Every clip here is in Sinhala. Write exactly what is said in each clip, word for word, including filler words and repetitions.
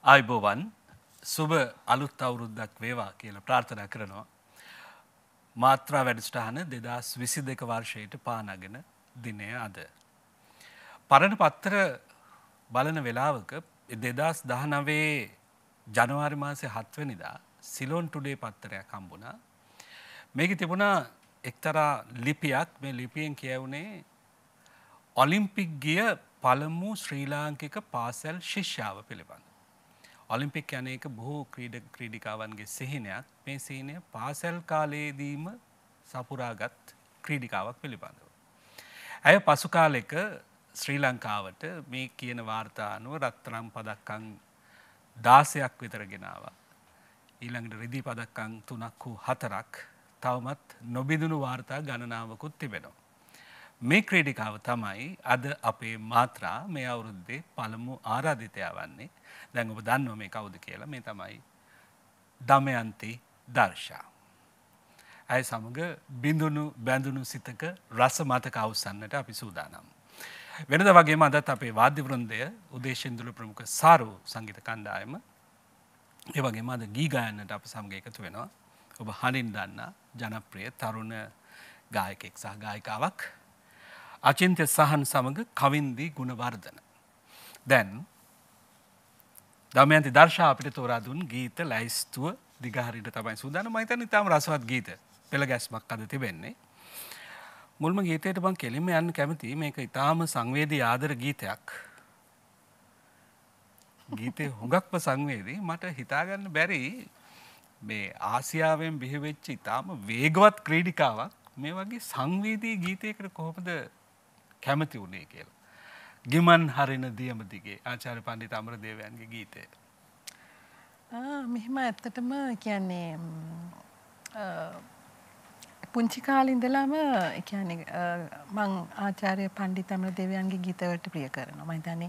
ආයුබෝවන් සුබ අලුත් අවුරුද්දක් වේවා කියලා ප්‍රාර්ථනා කරනවා. මාත්‍රා වැඩසටහන දෙදහස් විසි දෙක වර්ෂයට පා නගන දිනය අද. පරණ පත්තර බලන වෙලාවක දෙදහස් දහනවයේ ජනවාරි මාසේ හත් වෙනිදා සිලෝන් ටුඩේ පත්තරයක් හම්බුණා. මේකේ තිබුණා එක්තරා ලිපියක්. මේ ලිපියෙන් කියවුනේ ඔලිම්පික් ගිය පළමු ශ්‍රී ලාංකික පාසල් ශිෂ්‍යාව පිළිබඳ. ඔලිම්පික් යන එක බොහෝ ක්‍රීඩක ක්‍රීඩිකාවන්ගේ සිහිනයක්. මේ සිහිනය පාසල් කාලයේදීම සපුරාගත් ක්‍රීඩිකාවක් පිළිබඳව. ඇය පසු කාලෙක ශ්‍රී ලංකාවට මේ කියන වාර්තා අනුව රත්තරන් පදක්කම් දාසයක් විතර ගෙනාවා. ඊළඟට රිදී පදක්කම් තුනක් හෝ හතරක් තවමත් නොබිඳුණු වාර්තා ගණනාවකුත් තිබෙනවා. මේ ක්‍රීඩිකාව තමයි අද අපේ මාත්‍රා මේ අවුරුද්දේ පළමු ආරාධිතයා වන්නේ. දැන් ඔබ දන්නවා මේ කවුද කියලා. මේ තමයි දමයන්ති දර්ශා. ඇය සමග බිඳුණු බැඳුණු සිතක රස මතක අවසන්නට අපි සූදානම්. වෙනද වගේම අදත් අපේ වාද්‍ය වෘන්දය උදේශින්දුල ප්‍රමුඛ සාරු සංගීත කණ්ඩායම ඒ වගේම අද ගී ගායනට අප සමග එකතු වෙනවා. ඔබ හඬින් දන්නා ජනප්‍රිය තරුණ ගායකයෙක් සහ ගායිකාවක් අචින්ත්‍ය සහන් සමග කවින්දී ගුණවර්ධන. දැන් දමයන්ති දර්ශා අපිට තෝරා දුන් ගීත ලැයිස්තුව දිගහරින්න තමයි සූදානම්. මම හිතන්නේ තාම රසවත් ගීත පෙළ ගැස්මක් අද තිබෙන්නේ. මුල්ම ගීතයට මම කෙලින්ම යන්න කැමතියි. මේක ඊටාම සංවේදී ආදර ගීතයක්. ගීතේ හුඟක්ම සංවේදී. මට හිතාගන්න බැරි මේ ආසියාවෙන් බිහි වෙච්ච ඊටාම වේගවත් ක්‍රීඩිකාවක් මේ වගේ සංවේදී ගීතයකට කොහොමද කැමති වුණේ කියලා. ගිමන් හරින දියම දිගේ ආචාර්ය පණ්ඩිත අමරදේවයන්ගේ ගීතය. ආ මෙහෙම ඇත්තටම කියන්නේ පුංචි කාලේ ඉඳලාම කියන්නේ මම ආචාර්ය පණ්ඩිත අමරදේවයන්ගේ ගීතවලට ප්‍රිය කරනවා. මම හිතන්නේ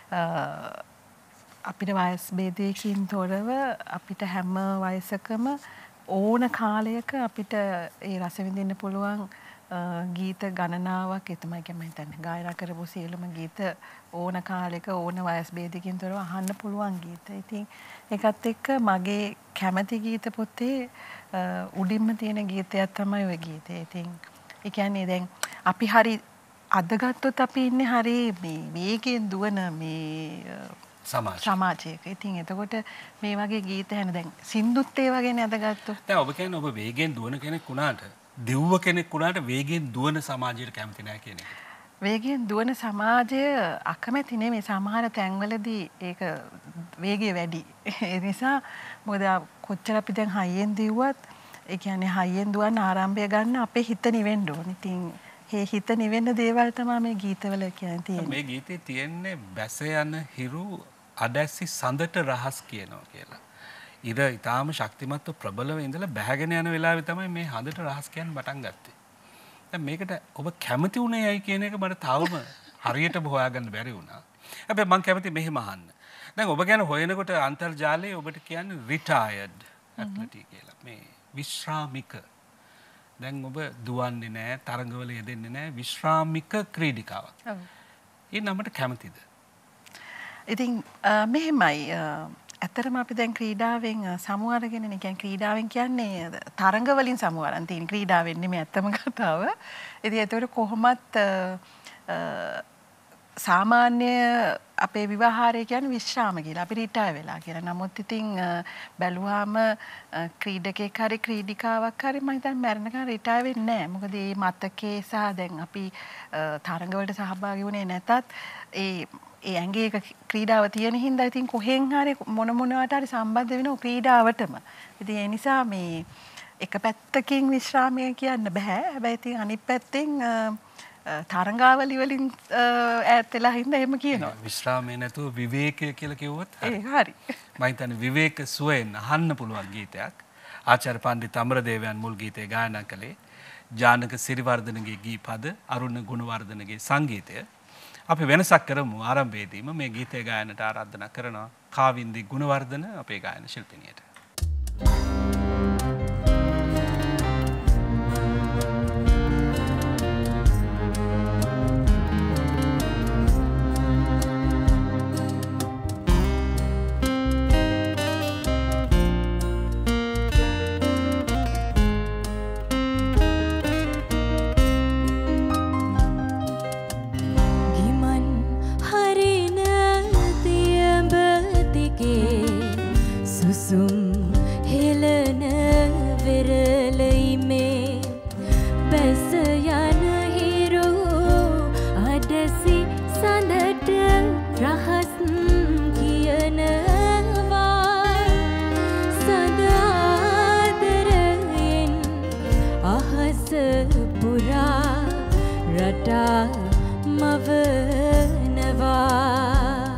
අපිට වයස් ભેදයකින් තොරව අපිට හැම වයසකම ඕන කාලයක අපිට ඒ රස විඳින්න පුළුවන් ගීත ගණනාවක් ඒ තමයි මම හිතන්නේ ගායනා කරපු සියලුම ගීත ඕන කාලයක ඕන වයස් ભેදකින් තොරව අහන්න පුළුවන් ගීත. ඉතින් ඒකත් එක්ක මගේ කැමති ගීත පොතේ උඩින්ම තියෙන ගීතයක් තමයි ওই ගීතය. ඉතින් ඒ කියන්නේ දැන් අපි හරි අද ගත්තොත් අපි ඉන්නේ හරි මේ වේගයෙන් දුවන මේ සමාජයක. ඉතින් එතකොට මේ වගේ ගීත හැන දැන් සින්දුත් ඒ වගේනේ අද ගත්තොත්. දැන් ඔබ කියන්නේ ඔබ වේගයෙන් දුවන කෙනෙක් වුණාට දෙව්ව කෙනෙක් වුණාට වේගයෙන් දුවන සමාජයට කැමති නැහැ කියන එක. වේගයෙන් දුවන සමාජය අකමැති නෙමෙයි. සමහර තැන්වලදී ඒක වේගය වැඩි. ඒ නිසා මොකද කොච්චර අපි දැන් හයියෙන් දිව්වත් ඒ කියන්නේ හයියෙන් දුවන්න ආරම්භය ගන්න අපේ හිත නිවෙන්න ඕනේ. ඉතින් මේ හිත නිවෙන්න දේවල් තමයි මේ ගීතවල කියන්නේ තියෙන්නේ. මේ ගීතේ තියෙන්නේ බැස යන හිරු අඩැසි සඳට රහස් කියනවා කියලා. ඉර ඊටාම ශක්තිමත්ව ප්‍රබලව ඉඳලා බැහැගෙන යන වෙලාවේ තමයි මේ හඳට රහස් කියන්න පටන් ගත්තේ. දැන් මේකට ඔබ කැමති උනේ ඇයි කියන එක මට තාම හරියටම හොයාගන්න බැරි වුණා. හැබැයි මම කැමති මෙහෙම අහන්න. දැන් ඔබ ගැන හොයනකොට අන්තර්ජාලයේ ඔබට කියන්නේ retired athlete කියලා. මේ විශ්‍රාමික. දැන් ඔබ දුවන්නේ නැහැ, තරඟවල යෙදෙන්නේ නැහැ, විශ්‍රාමික ක්‍රීඩිකාවක්. ඔව්. ඒ නමට කැමතිද? ඉතින් මෙහෙමයි ඇත්තටම අපි දැන් ක්‍රීඩාවෙන් සමු අරගෙන නේ කියන්නේ ක්‍රීඩාවෙන් කියන්නේ තරඟ වලින් සමු අරන් තියෙන ක්‍රීඩාවෙන් නෙමෙයි ඇත්තම කතාව. ඉතින් ඒතකොට කොහොමත් සාමාන්‍ය අපේ විවාහාරය කියන්නේ විශ්‍රාම කියලා. අපි රිටයර් වෙලා කියලා. නමුත් ඉතින් බැලුවාම ක්‍රීඩකෙක් හරි ක්‍රීඩිකාවක් හරි මම හිතන්නේ මැරෙනකන් රිටයර් වෙන්නේ නැහැ. මොකද මේ මතකේ සහ දැන් අපි තරඟ වලට සහභාගී වුණේ නැතත් ඒ ඒ ඇඟේ එක ක්‍රීඩාව තියෙන හින්දා ඉතින් කොහෙන් හරි මොන මොනවට හරි සම්බන්ධ වෙනවා ක්‍රීඩාවටම. ඉතින් ඒ නිසා මේ එක පැත්තකින් විශ්‍රාමය කියන්න බෑ. හැබැයි ඉතින් අනිත් පැත්තෙන් තරංගාවලි වලින් ඈත් වෙලා හින්දා එහෙම කියනවා. විශ්‍රාමයේ නැතුව විවේකය කියලා කිව්වොත් හරි. ඒ හරි. මම හිතන්නේ විවේක සුවයෙන් අහන්න පුළුවන් ගීතයක්. ආචාර්ය පණ්ඩිත අමරදේවයන් මුල් ගීතය ගායනා කළේ. ජානක සිරිවර්ධනගේ ගීපද, අරුණ ගුණවර්ධනගේ සංගීතය. අපි වෙනසක් කරමු ආරම්භයේදීම මේ ගීතය ගායනට ආරාධනා කරනවා කාවින්දී ගුණවර්ධන අපේ ගායන ශිල්පිනියට. රටා මවනවා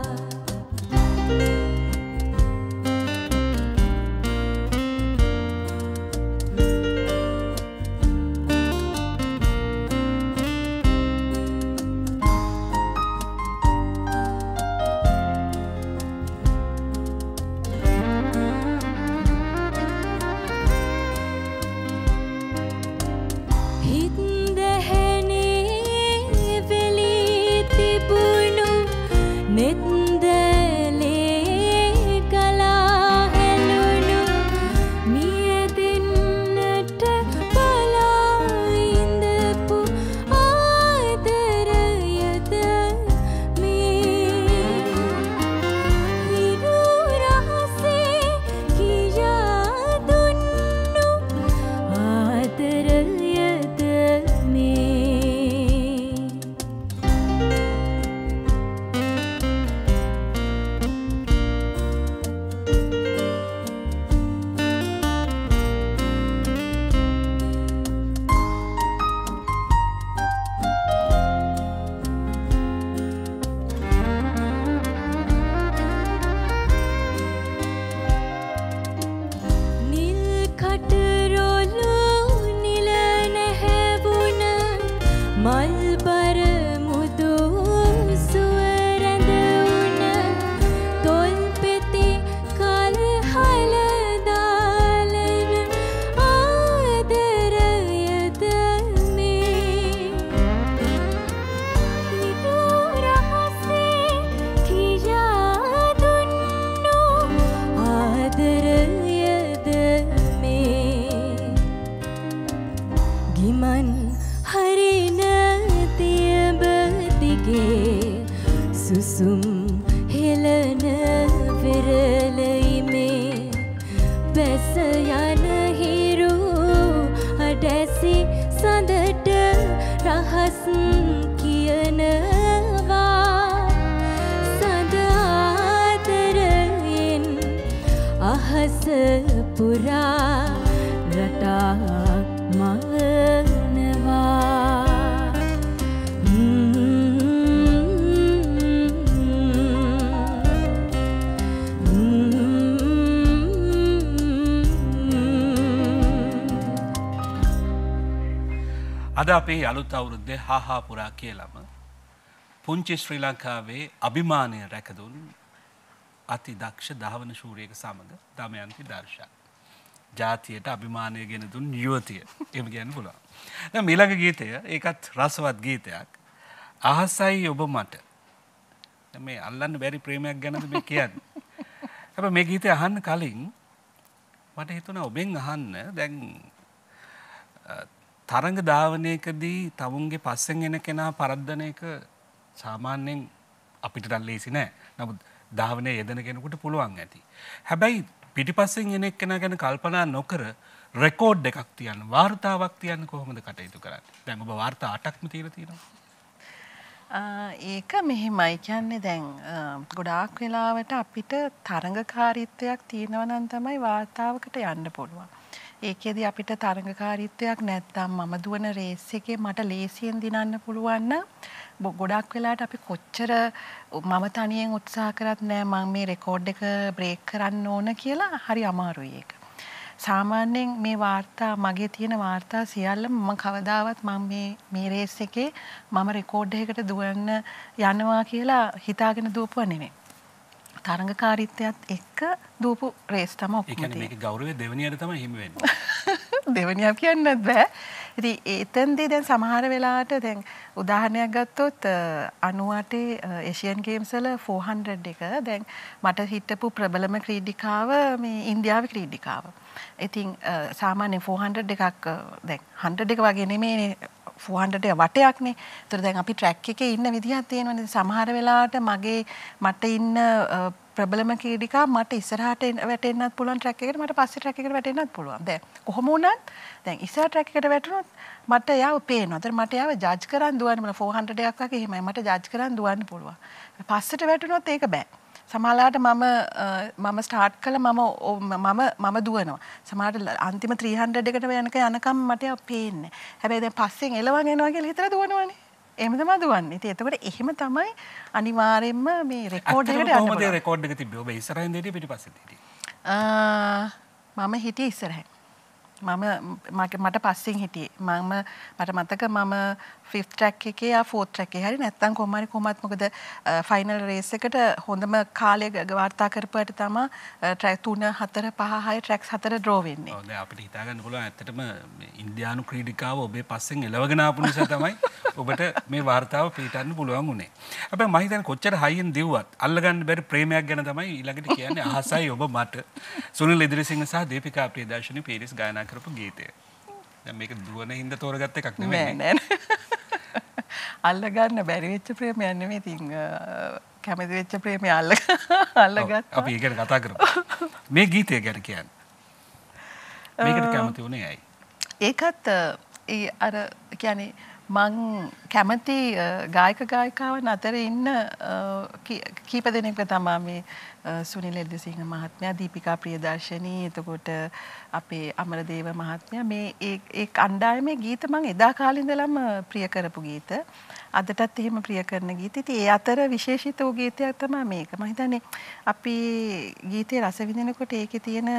අද අපේ අලුත් අවුරුද්දේ හාහා පුරා කියලම පුංචි ශ්‍රී ලංකාවේ අභිමානය රැකදුන් අති දක්ෂ ධාවන ශූරියක සමග දමයන්ති දර්ශා. ජාතියට අභිමානය ගෙන දුන් යුවතිය. එහෙම කියන්න පුළුවන්. දැන් ඊළඟ ගීතය ඒකත් රසවත් ගීතයක්. අහසයි ඔබ මට. දැන් මේ අල්ලන්න බැරි ප්‍රේමයක් ගැනද මේ කියන්නේ. හැබැයි මේ ගීතය අහන්න කලින් මට හිතුණා ඔබෙන් අහන්න දැන් තරංග ධාවනයකදී තමුන්ගේ පස්සෙන් එන කෙනා පරද්දන එක සාමාන්‍යයෙන් අපිට නම් ලේසි නෑ. නමුත් ධාවනයේ යෙදෙන කෙනෙකුට පුළුවන් ඇති. හැබැයි පිටිපස්සෙන් එන කෙනා ගැන කල්පනා නොකර රෙකෝඩ් එකක් තියන්න, වාර්තාවක් තියන්න කොහොමද කටයුතු කරන්නේ? දැන් ඔබ වාර්තා අටක්ම තියලා තියෙනවා. ඒක මෙහෙමයි කියන්නේ දැන් ගොඩාක් වෙලාවට අපිට තරංගකාරීත්වයක් තියෙනවා නම් තමයි වාර්තාවකට යන්න පුළුවන්. ඒකෙදි අපිට තරංගකාරීත්වයක් නැත්නම් මම දුවන රේස් එකේ මට ලේසියෙන් දිනන්න පුළුවන් නම් ගොඩක් වෙලාවට අපි කොච්චර මම තනියෙන් උත්සාහ කරත් නෑ මම මේ රෙකෝඩ් එක බ්‍රේක් කරන්න ඕන කියලා හරි අමාරුයි ඒක. සාමාන්‍යයෙන් මේ වාර්තා මගේ තියෙන වාර්තා සියල්ලම මම කවදාවත් මම මේ මේ රේස් එකේ මම රෙකෝඩ් එකකට දුවන්න යනවා කියලා හිතාගෙන දුවපුවා නෙමෙයි. තරංගකාරීත්වයත් එක්ක දුවපු රේස් තමයි ඔක්කොම. ඒ කියන්නේ මේකේ ගෞරවය දෙවෙනියට තමයි හිමි වෙන්නේ. දෙවෙනියක් කියන්නත් බෑ. ඉතින් එතෙන්දී දැන් සමහර වෙලාවට දැන් උදාහරණයක් ගත්තොත් අනූඅටේ ඒෂියන් ගේම්ස් වල ෆෝර් හන්ඩ්‍රඩ් එක දැන් මට හිටපු ප්‍රබලම ක්‍රීඩිකාව මේ ඉන්දියාවේ ක්‍රීඩිකාව. ඉතින් සාමාන්‍යයෙන් ෆෝර් හන්ඩ්‍රඩ් එකක් දැන් හන්ඩ්‍රඩ් එක වගේ නෙමෙයිනේ ෆෝර් හන්ඩ්‍රඩ් එක වටයක්නේ. ඒතර දැන් අපි ට්‍රැක් එකේ ඉන්න විදිහක් තියෙනවනේ. සමහර වෙලාවට මගේ මට ඉන්න ප්‍රබලම ක්‍රීඩිකා මට ඉස්සරහට වැටෙන්නත් පුළුවන් ට්‍රැක් එකකට මට පස්සේ ට්‍රැක් එකකට වැටෙන්නත් පුළුවන්. දැන් කොහොම වුණත් දැන් ඉස්සර ට්‍රැක් එකට වැටුණොත් මට යාව පේනවා. ඒතර මට යාව ජජ් කරන් දුවන්න බෑ. ෆෝර් හන්ඩ්‍රඩ් එකක් වගේ එහෙමයි මට ජජ් කරන් දුවන්න පුළුවන්. පස්සට වැටුණොත් ඒක බෑ. සමහරවිට මම මම ස්ටාර්ට් කළා මම මම මම දුවනවා. සමහරවිට අන්තිම ත්‍රී හන්ඩ්‍රඩ් එකට යනක යනකම් මට යාව පේන්නේ. හැබැයි දැන් පස්සෙන් එලවන් එනවා කියලා හිතලා දුවනවනේ. එහෙම තමයි දුවන්නේ. ඉතින් එතකොට එහෙම තමයි අනිවාර්යෙන්ම මේ රෙකෝඩ් එකට යන්න පුළුවන්. කොහොමද රෙකෝඩ් එක තිබ්බේ? ඔබ ඉස්සරහින් දෙටි පිටිපස්සෙන් දෙටි? මම හිටියේ ඉස්සරහින්. මම මට පස්සෙන් හිටියේ. මම මට මතක මම ෆිෆ්ත් ට්‍රැක් එකේ ආ ෆෝර්ත් ට්‍රැක් එකේ හරි නැත්තම් කොහොම හරි කොහොමත් මොකද ෆයිනල් රේස් එකට හොඳම කාලය වාර්තා කරපුවාට තමයි ට්‍රැක් තුන හතර පහ හය ට්‍රැක්ස් හතර ඩ්‍රෝ වෙන්නේ. ඔව් දැන් අපිට හිතා ගන්න පුළුවන් ඇත්තටම ඉන්දියානු ක්‍රීඩිකාව ඔබේ පස්සෙන් එලවගෙන ආපු නිසා තමයි ඔබට මේ වාර්තාව පිටන්න පුළුවන් උනේ. හැබැයි මම හිතන්නේ කොච්චර හයියෙන් දිව්වත් අල්ලගන්න බැරි ප්‍රේමයක් ගැන තමයි ඊළඟට කියන්නේ අහසයි ඔබ මට. සුනිල් ඉදිරිසිංහ සහ දීපිකා ප්‍රියදර්ශනී පීරිස් ගායනා කරපු ගීතය. දැන් මේක දුවන හින්දා තෝරගත්ත එකක් නෙමෙයි. නෑ නෑ. අල්ලගන්න බැරි වෙච්ච ප්‍රේමයක් නෙමෙයි. ඉතින් කැමති වෙච්ච ප්‍රේමය අල්ල අල්ලගත්තා. අපි ඒක ගැන කතා කරමු. මේ ගීතය ගැන කියන්නේ. මේකට කැමති උනේ ඇයි? ඒකත් ඒ අර කියන්නේ මං කැමති ගායක ගායිකාවන් අතර ඉන්න කීප දෙනෙක් තමයි මේ සුනිල් එල්දසිංහ මහත්මයා, දීපිකා ප්‍රියදර්ශනී, එතකොට අපේ අමරදේව මහත්මයා මේ ඒ ඒ කණ්ඩායමේ ගීත මං එදා කාලේ ඉඳලම ප්‍රිය කරපු ගීත. අදටත් එහෙම ප්‍රිය කරන ගීත. ඉතින් ඒ අතර විශේෂිත වූ ගීතයක් තමයි මේක. මම හිතන්නේ අපි ගීතේ රස විඳිනකොට ඒකේ තියෙන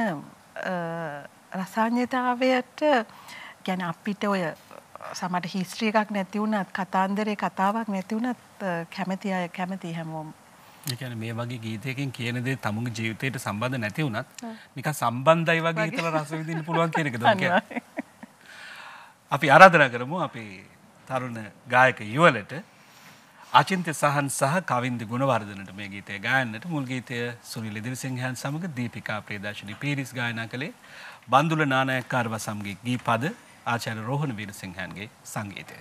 රසායනිකතාවයට කියන්නේ අපිට ඔය සමහර හිස්ටරි එකක් නැති වුණත් කතාන්දරේ කතාවක් නැති වුණත් කැමති අය කැමති හැමෝම. ඒ කියන්නේ මේ වගේ ගීතයකින් කියන දේ තමුගේ ජීවිතයට සම්බන්ධ නැති වුණත් නිකන් සම්බන්ධයි වගේ හිතලා රස විඳින්න පුළුවන් කියන එකද ඔය කියන්නේ. අපි ආරාධනා කරමු අපේ තරුණ ගායක යුවලට අචින්ත්‍ය සහන් සහ කවින්ද ගුණවර්ධනට මේ ගීතය ගායන්නට. මුල් ගීතය සුනිල් ඉදිරිසිංහයන් සමග දීපිකා ප්‍රියදර්ශනී පීරිස් ගායනා කළේ. බන්දුල නානායක්කාර වසම්ගේ ගී පද ආචාර්ය රෝහණ වීරසිංහන්ගේ සංගීතය.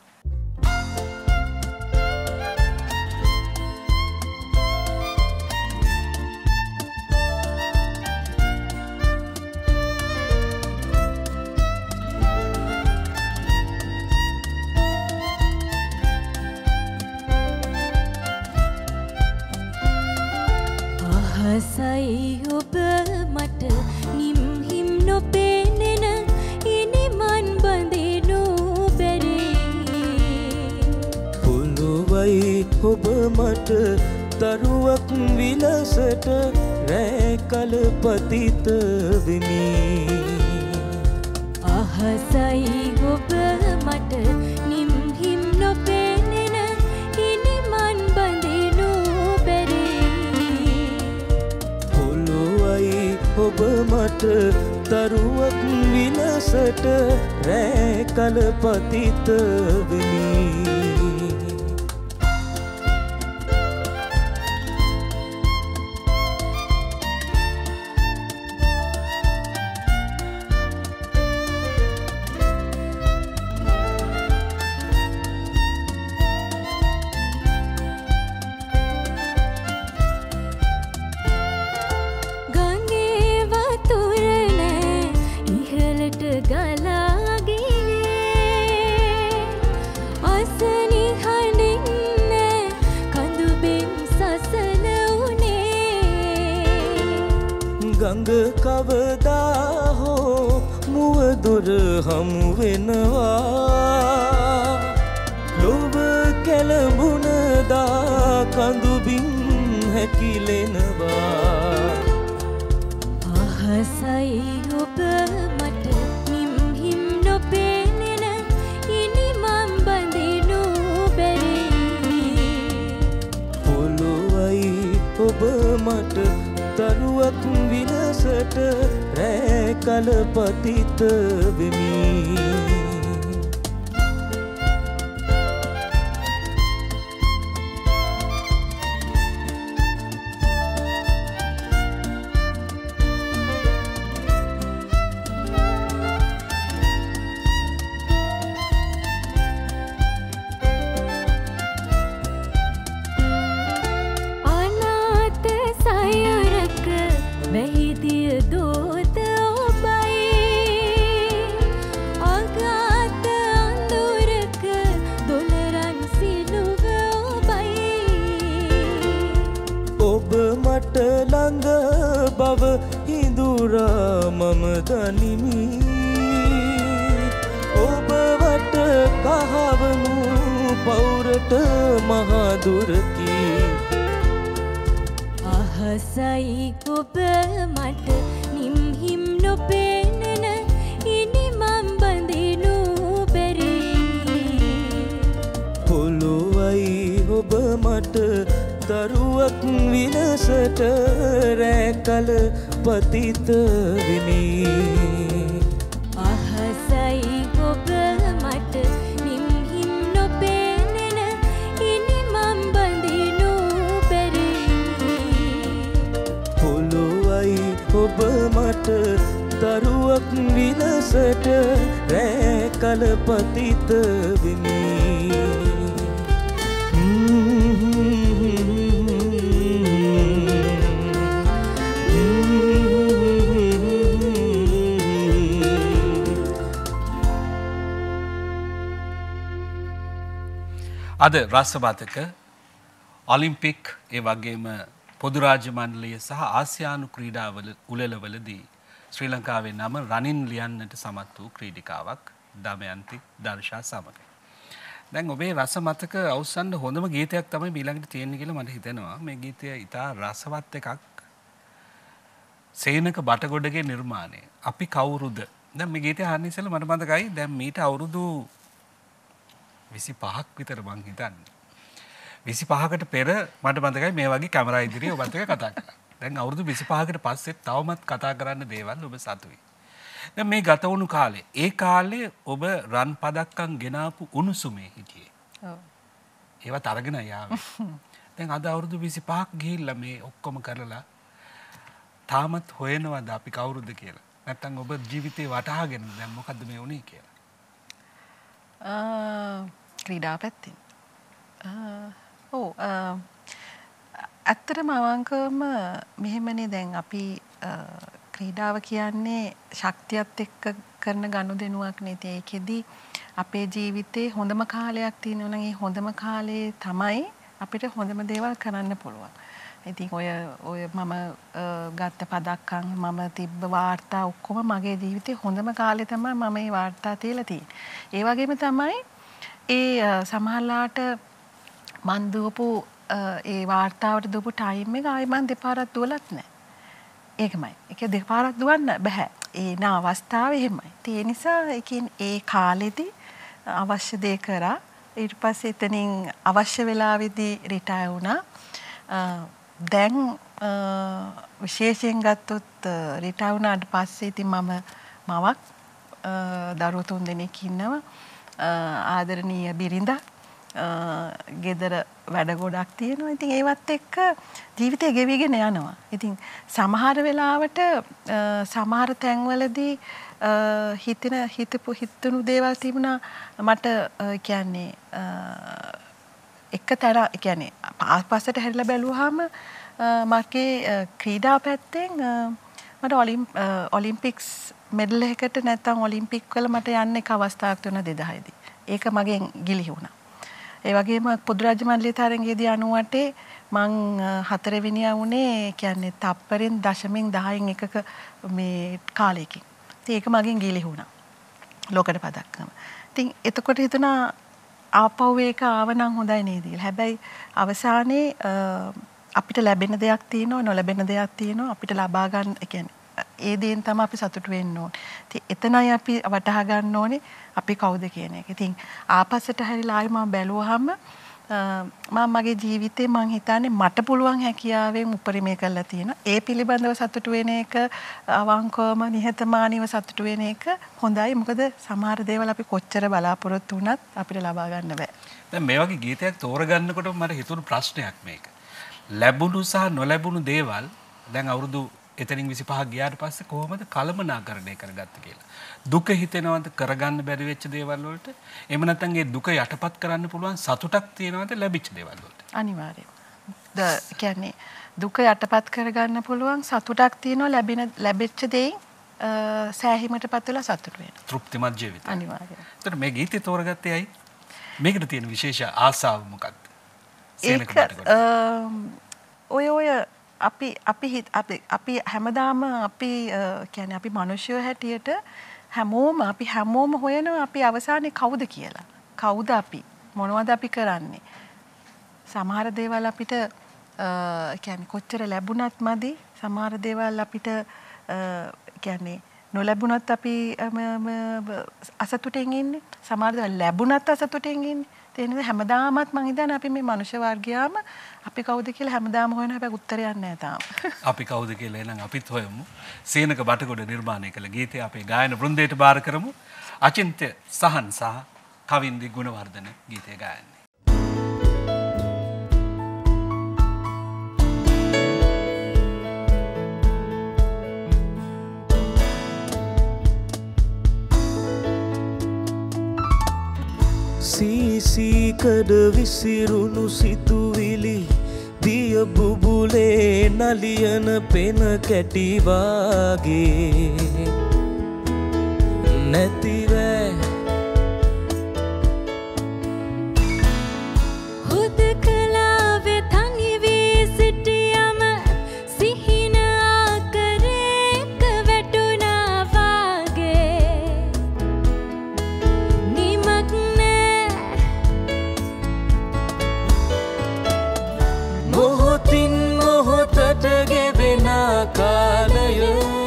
අහසයි ඔබ මට නිම් හිම් නොපෙනෙන ඉනි මන් බඳිනු බැරි පුළුවයි ඔබ මට දරුවක් විලසට රැකල පතිත වෙමි අහසයි ඔබ මට නිම් හිම් නොපෙනෙන ඉනි මන් බඳිනු බැරි ඔබ මට දරුවක් විලසට රැකල පතිත වෙමි ගඟ කවදා හෝ මුවදොර හමු වෙනවා ලොව කැළඹුණදා කඳුබින් හැකිලෙනවා අහසයි ඔබ මට නිම් හිම් නොපෙනෙන ඉනි මම් බඳිනු බැරි පොළොවයි ඔබ මට දරුවක් විලසට රැකල පතිත වෙමි බව හිඳුරා මම දනිමි ඔබ වට කහවනු පවුරට මහදුරකි අහසයි ඔබ මට නිම්හිම් නොපෙනෙන ඉනිමම් බඳිනු බැරි පොළොවයි ඔබ මට දරුවක් විනසට රැකල පතිත වෙමි අහසයි ඔබ මට නිම්හිම් නොපෙනෙන ඉනිමම් බඳිනු බැරි පොළොවයි ඔබ මට දරුවක් විනසට රැකල පතිත වෙමි අද රසබතක ඔලිම්පික් ඒ වගේම පොදු රාජ්‍ය මණ්ඩලය සහ ආසියානු ක්‍රීඩාවල උළෙලවලදී ශ්‍රී ලංකාවේ නම රනින් ලියන්නට සමත් වූ ක්‍රීඩිකාවක් දමයන්ති දර්ශා සමග. දැන් ඔබේ රසමතක අවසන් හොඳම ගීතයක් තමයි ඊළඟට තියෙන්නේ කියලා මට හිතෙනවා. මේ ගීතය ඉතා රසවත් එකක්. සේනක බටගොඩගේ නිර්මාණය. අපි කවුරුද? දැන් මේ ගීතය අහන්න ඉස්සෙල්ලා මට මතකයි දැන් මීට අවුරුදු විසි පහක් විතර මං හිතන්නේ. විසි පහකට පෙර මට මතකයි මේ වගේ කැමරා ඉදිරියේ ඔබත් එක්ක කතා කරා. දැන් අවුරුදු විසි පහකට පස්සේ තවමත් කතා කරන්න දේවල් ඔබ සතුයි. දැන් මේ ගත වුණු කාලේ ඒ කාලේ ඔබ රන් පදක්කම් ගෙනාපු උණුසුමේ හිටියේ. ඔව්. ඒවත් අරගෙන යාවේ. දැන් අද අවුරුදු විසි පහක් ගිහිල්ලා මේ ඔක්කොම කරලා තාමත් හොයනවද අපි කවුරුද කියලා? නැත්තම් ඔබ ජීවිතේ වටහාගෙන දැන් මොකද්ද මේ වුනේ කියලා? ක්‍රීඩා පැත්තින් ඕ ඇත්තටම අවංකවම මෙහෙමනේ දැන් අපි ක්‍රීඩාව කියන්නේ ශක්තියත් එක්ක කරන ගනුදෙනුවක් නේ. ඒකෙදි අපේ ජීවිතේ හොඳම කාලයක් තියෙනවා නම් ඒ හොඳම කාලේ තමයි අපිට හොඳම දේවල් කරන්න පුළුවන්. ඉතින් ඔය ඔය මම ගත්ත පදක්කම් මම තිබ්බ වාර්තා ඔක්කොම මගේ ජීවිතේ හොඳම කාලේ තමයි මම මේ වාර්තා තියලා තියෙන්නේ. ඒ වගේම තමයි ඒ සමහරලාට මන් දුවපු ඒ වාර්තාවට දුවපු ටයිම් එක ආයි මන් දෙපාරක් දුවලත් නැහැ. ඒකමයි. ඒක දෙපාරක් දුවන්න බෑ. ඒ නා අවස්ථාවේ එහෙමයි. ඒ නිසා ඒකින් ඒ කාලෙදී අවශ්‍ය දේ කරා. ඊට පස්සේ එතනින් අවශ්‍ය වෙලාවෙදී රිටයර් වුණා. දැන් විශේෂයෙන් ගත්තොත් රිටයර් වුණාට පස්සේ ඉතින් මම මවක් දරුවෝ තුන් දෙනෙක් ඉන්නවා. ආදරණීය බිරිඳක් ගෙදර වැඩ ගොඩක් තියෙනවා. ඉතින් ඒවත් එක්ක ජීවිතය ගෙවිගෙන යනවා. ඉතින් සමහර වෙලාවට සමහර තැන්වලදී හිතෙන හිතපු හිතුණු දේවල් තිබුණා මට කියන්නේ එක තැන කියන්නේ ආස්පස්සට හැරිලා බැලුවාම මගේ ක්‍රීඩා පැත්තෙන් මට ඔලිම්පික්ස් මෙඩල් එකකට නැත්නම් ඔලිම්පික් වල මට යන්න එක අවස්ථාවක් තුන දෙදහය දී. ඒක මගෙන් ගිලිහි වුණා. ඒ වගේම පොදු රාජ්‍ය මණ්ඩලයේ තරඟයේදී අනූඅටේ මං හතරවෙනියා වුණේ කියන්නේ තප්පරෙන් දශමෙන් දහයෙන් එකක මේ කාලයකින්. ඉතින් ඒක මගෙන් ගිලිහි වුණා. ලෝකඩ පදක්කම. ඉතින් එතකොට හිතුණා ආපහු ඒක ආවනම් හොඳයි නේද කියලා. හැබැයි අවසානයේ අපිට ලැබෙන දෙයක් තියෙනවා නොලැබෙන දෙයක් තියෙනවා අපිට ලබා ගන්න කියන්නේ ඒ දේෙන් තමයි අපි සතුටු වෙන්න ඕනේ. ඉතින් එතනයි අපි වටහා ගන්න ඕනේ අපි කවුද කියන එක. ඉතින් ආපස්සට හැරිලා ආයි මම බැලුවාම මම මගේ ජීවිතේ මං හිතන්නේ මට පුළුවන් හැකියාවෙන් උපරිමය කරලා තියෙනවා. ඒ පිළිබඳව සතුටු වෙන එක අවංකවම නිහතමානීව සතුටු වෙන එක හොඳයි. මොකද සමහර දේවල් අපි කොච්චර බලාපොරොත්තු වුණත් අපිට ලබා ගන්න බෑ. දැන් මේ වගේ ගීතයක් තෝරගන්නකොට මට හිතුණු ප්‍රශ්නයක් මේක. ලැබුණු සහ නොලැබුණු දේවල් දැන් අවුරුදු එතනින් විසි පහක් ගියාට පස්සේ කොහොමද කලමනාකරණය කරගත්තේ කියලා. දුක හිතෙනවද කරගන්න බැරි වෙච්ච දේවල් වලට? එහෙම නැත්නම් ඒ දුක යටපත් කරන්න පුළුවන් සතුටක් තියෙනවද ලැබිච්ච දේවල් වලට? අනිවාර්යයෙන්. ද කියන්නේ දුක යටපත් කරගන්න පුළුවන් සතුටක් තියෙනවා ලැබෙන ලැබෙච්ච දෙයින් සෑහීමටපත් වෙලා සතුට වෙනවා. තෘප්තිමත් ජීවිතය. අනිවාර්යයෙන්. ඒතර මේ ගීතය තෝරගත්තේ ඇයි? මේකට තියෙන විශේෂ ආසාව මොකක්ද? ඒක ඔය ඔය අපි අපි අපි අපි හැමදාම අපි කියන්නේ අපි මිනිස්සු හැටියට හැමෝම අපි හැමෝම හොයනවා අපි අවසානයේ කවුද කියලා. කවුද අපි? මොනවද අපි කරන්නේ? සමහර දේවල් අපිට කියන්නේ කොච්චර ලැබුණත් මදි. සමහර දේවල් අපිට කියන්නේ නොලැබුණත් අපි අසතුටින් ඉන්නේ. සමහර දේවල් ලැබුණත් අසතුටින් ඉන්නේ. ඒ නිසා හැමදාමත් මං හිතන්නේ අපි මේ මනුෂ්‍ය වර්ගයාම අපි කවුද කියලා හැමදාම හොයන හැබැයි උත්තරයක් නැහැ තාම. අපි කවුද කියලා එහෙනම් අපිත් හොයමු. සේනක බටකොඩ නිර්මාණය කළ ගීතය අපේ ගායන වෘන්දයට බාර කරමු. අචින්ත්‍ය සහන් සහ කවින්දි ගුණවර්ධන ගීතය ගායන්නේ. සීසීකඩ විසිරුණු සිතුවිලි දිය බුබුලේ නලියන පෙන කැටිවාගේ නැතිවෑ හුදකලාවේ තනි වී සිටියම සිහින ආකරේක වැටුණා වාගේ නිමක් මොහොතින් මොහොතට ගෙවෙන කාලය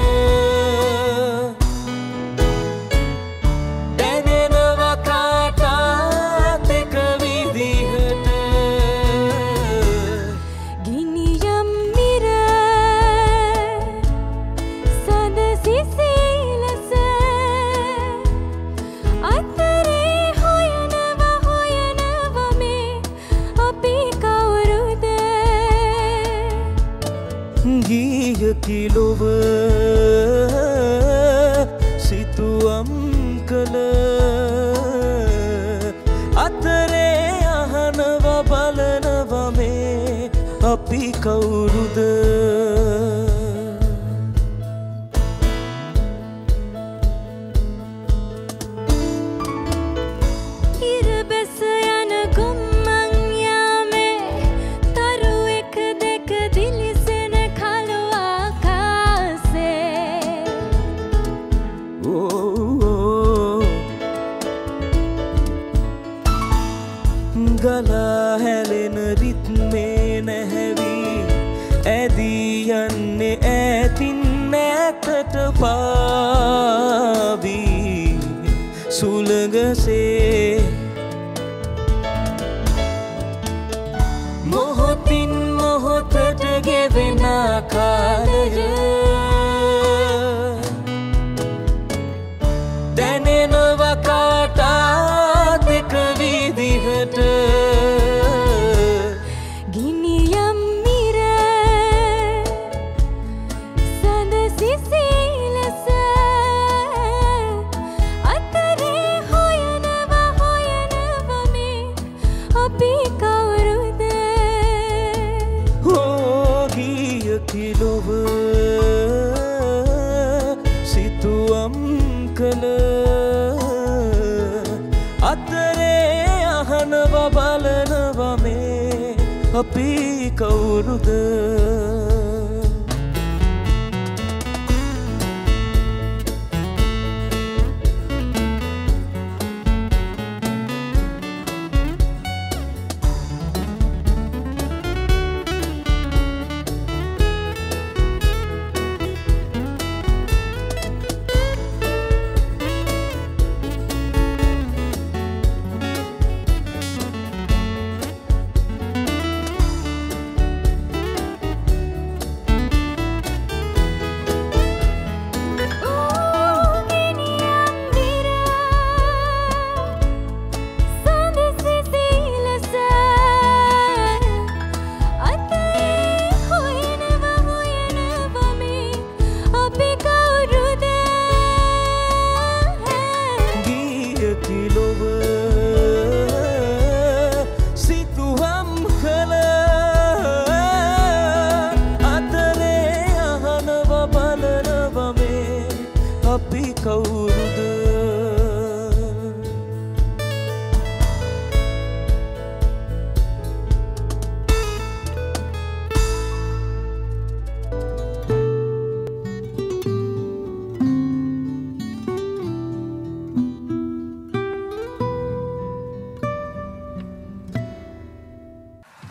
දැනෙනවා කාටත් එක විදිහට ගිනියම් මිර සඳ සිසිලස අතරේ හොයනවා හොයනවා මේ අපි කවුරුද ගීයකි ලොව සිතුවම් කළ අතරේ අහනවා බලනවා මේ අපි කවුරුද ඉර බැස යන ගොම්මන් යාමේ තරු එක දෙක දිලිසෙන කළු ආකාසේ ඕ ගලා හැලෙන රිත්මේ නැහැවී ඇදී යන්නේ ඈතින් ඈතට පාවී සුළඟසේ මොහොතින් මොහොතට ගෙවෙන කාලය දැනෙනවා කාටත් එක විදිහට ගිනියම් මිර සඳ සිසිලස අතරේ හොයනවා හොයනවා මේ අපි කවුරුද හෝගියකි ලොව සිතුවම් කළ අතරේ අහනවා බලනවා මේ අපි කවුරුද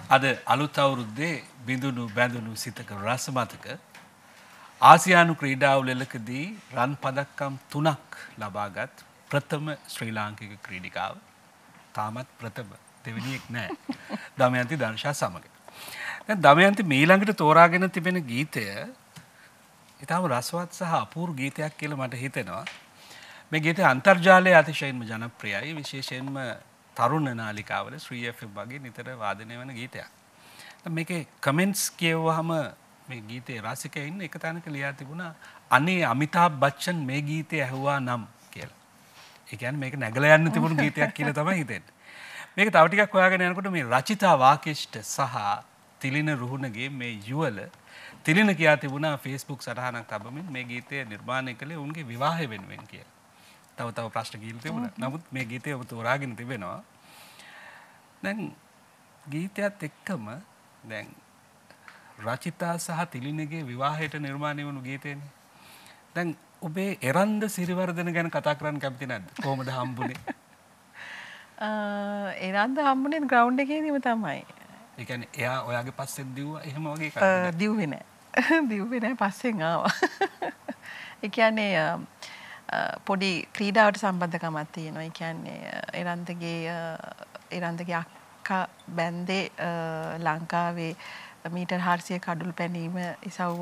අද අලුත් අවුරුද්දේ බිඳුණු බැඳුණු සිතක රස මතක ආසියානු ක්‍රීඩාවලකදී රන් පදක්කම් තුනක් ලබාගත් ප්‍රථම ශ්‍රී ලාංකික ක්‍රීඩිකාව තාමත් ප්‍රථම දෙවෙනියෙක් නෑ දමයන්ති දර්ශා සමග. දැන් දමයන්ති මීළඟට තෝරාගෙන තිබෙන ගීතය ඉතාම රසවත් සහ අපූර්ව ගීතයක් කියලා මට හිතෙනවා. මේ ගීතය අන්තර්ජාලයේ අතිශයින්ම ජනප්‍රියයි. විශේෂයෙන්ම තරුණ නාලිකාවල ශ්‍රී එෆ් එම් වගේ නිතර වාදනය වන ගීතයක්. මේකේ කමෙන්ට්ස් කියවුවාම මේ ගීතේ රසිකයින් එක තැනක ලියා තිබුණා අනේ අමිතාබ් බච්චන් මේ ගීතය ඇහුවා නම් කියලා. ඒ කියන්නේ මේක නැගලා යන්න තිබුණු ගීතයක් කියලා තමයි හිතෙන්නේ. මේක තව ටිකක් හොයාගෙන යනකොට මේ රචිතා වාකිෂ්ඨ සහ තිලින රුහුණගේ මේ යුවල තිලින කියා තිබුණා Facebook සටහනක් තබමින් මේ ගීතය නිර්මාණය කළේ උන්ගේ විවාහය වෙනුවෙන් කියලා. තව තව ප්‍රශ්න කියලා තිබුණා. නමුත් මේ ගීතය ඔබ තෝරාගෙන තිබෙනවා. දැන් ගීතයත් එක්කම දැන් රචිතා සහ තිලිනගේ විවාහයට නිර්මාණය වුණු ගීතයනේ. දැන් ඔබේ එරන්ද සිරිවර්ධන ගැන කතා කරන්න කැමති නැද්ද? කොහොමද හම්බුනේ? එරන්ද හම්බුනේ ග්‍රවුන්ඩ් එකේදීම තමයි. ඒ කියන්නේ එයා ඔයාගේ පස්සෙන් දිව්වා එහෙම වගේ එකක්. දිව්වේ නෑ. දිව්වේ නෑ පස්සෙන් ආවා. ඒ කියන්නේ පොඩි ක්‍රීඩාවට සම්බන්ධකමක් තියෙනවා. ඒ කියන්නේ එරන්දගේ එරන්දගේ අක්කා බැන්දේ ලංකාවේ මීටර් හාරසිය කඩුළු පැනීම ඉසව්ව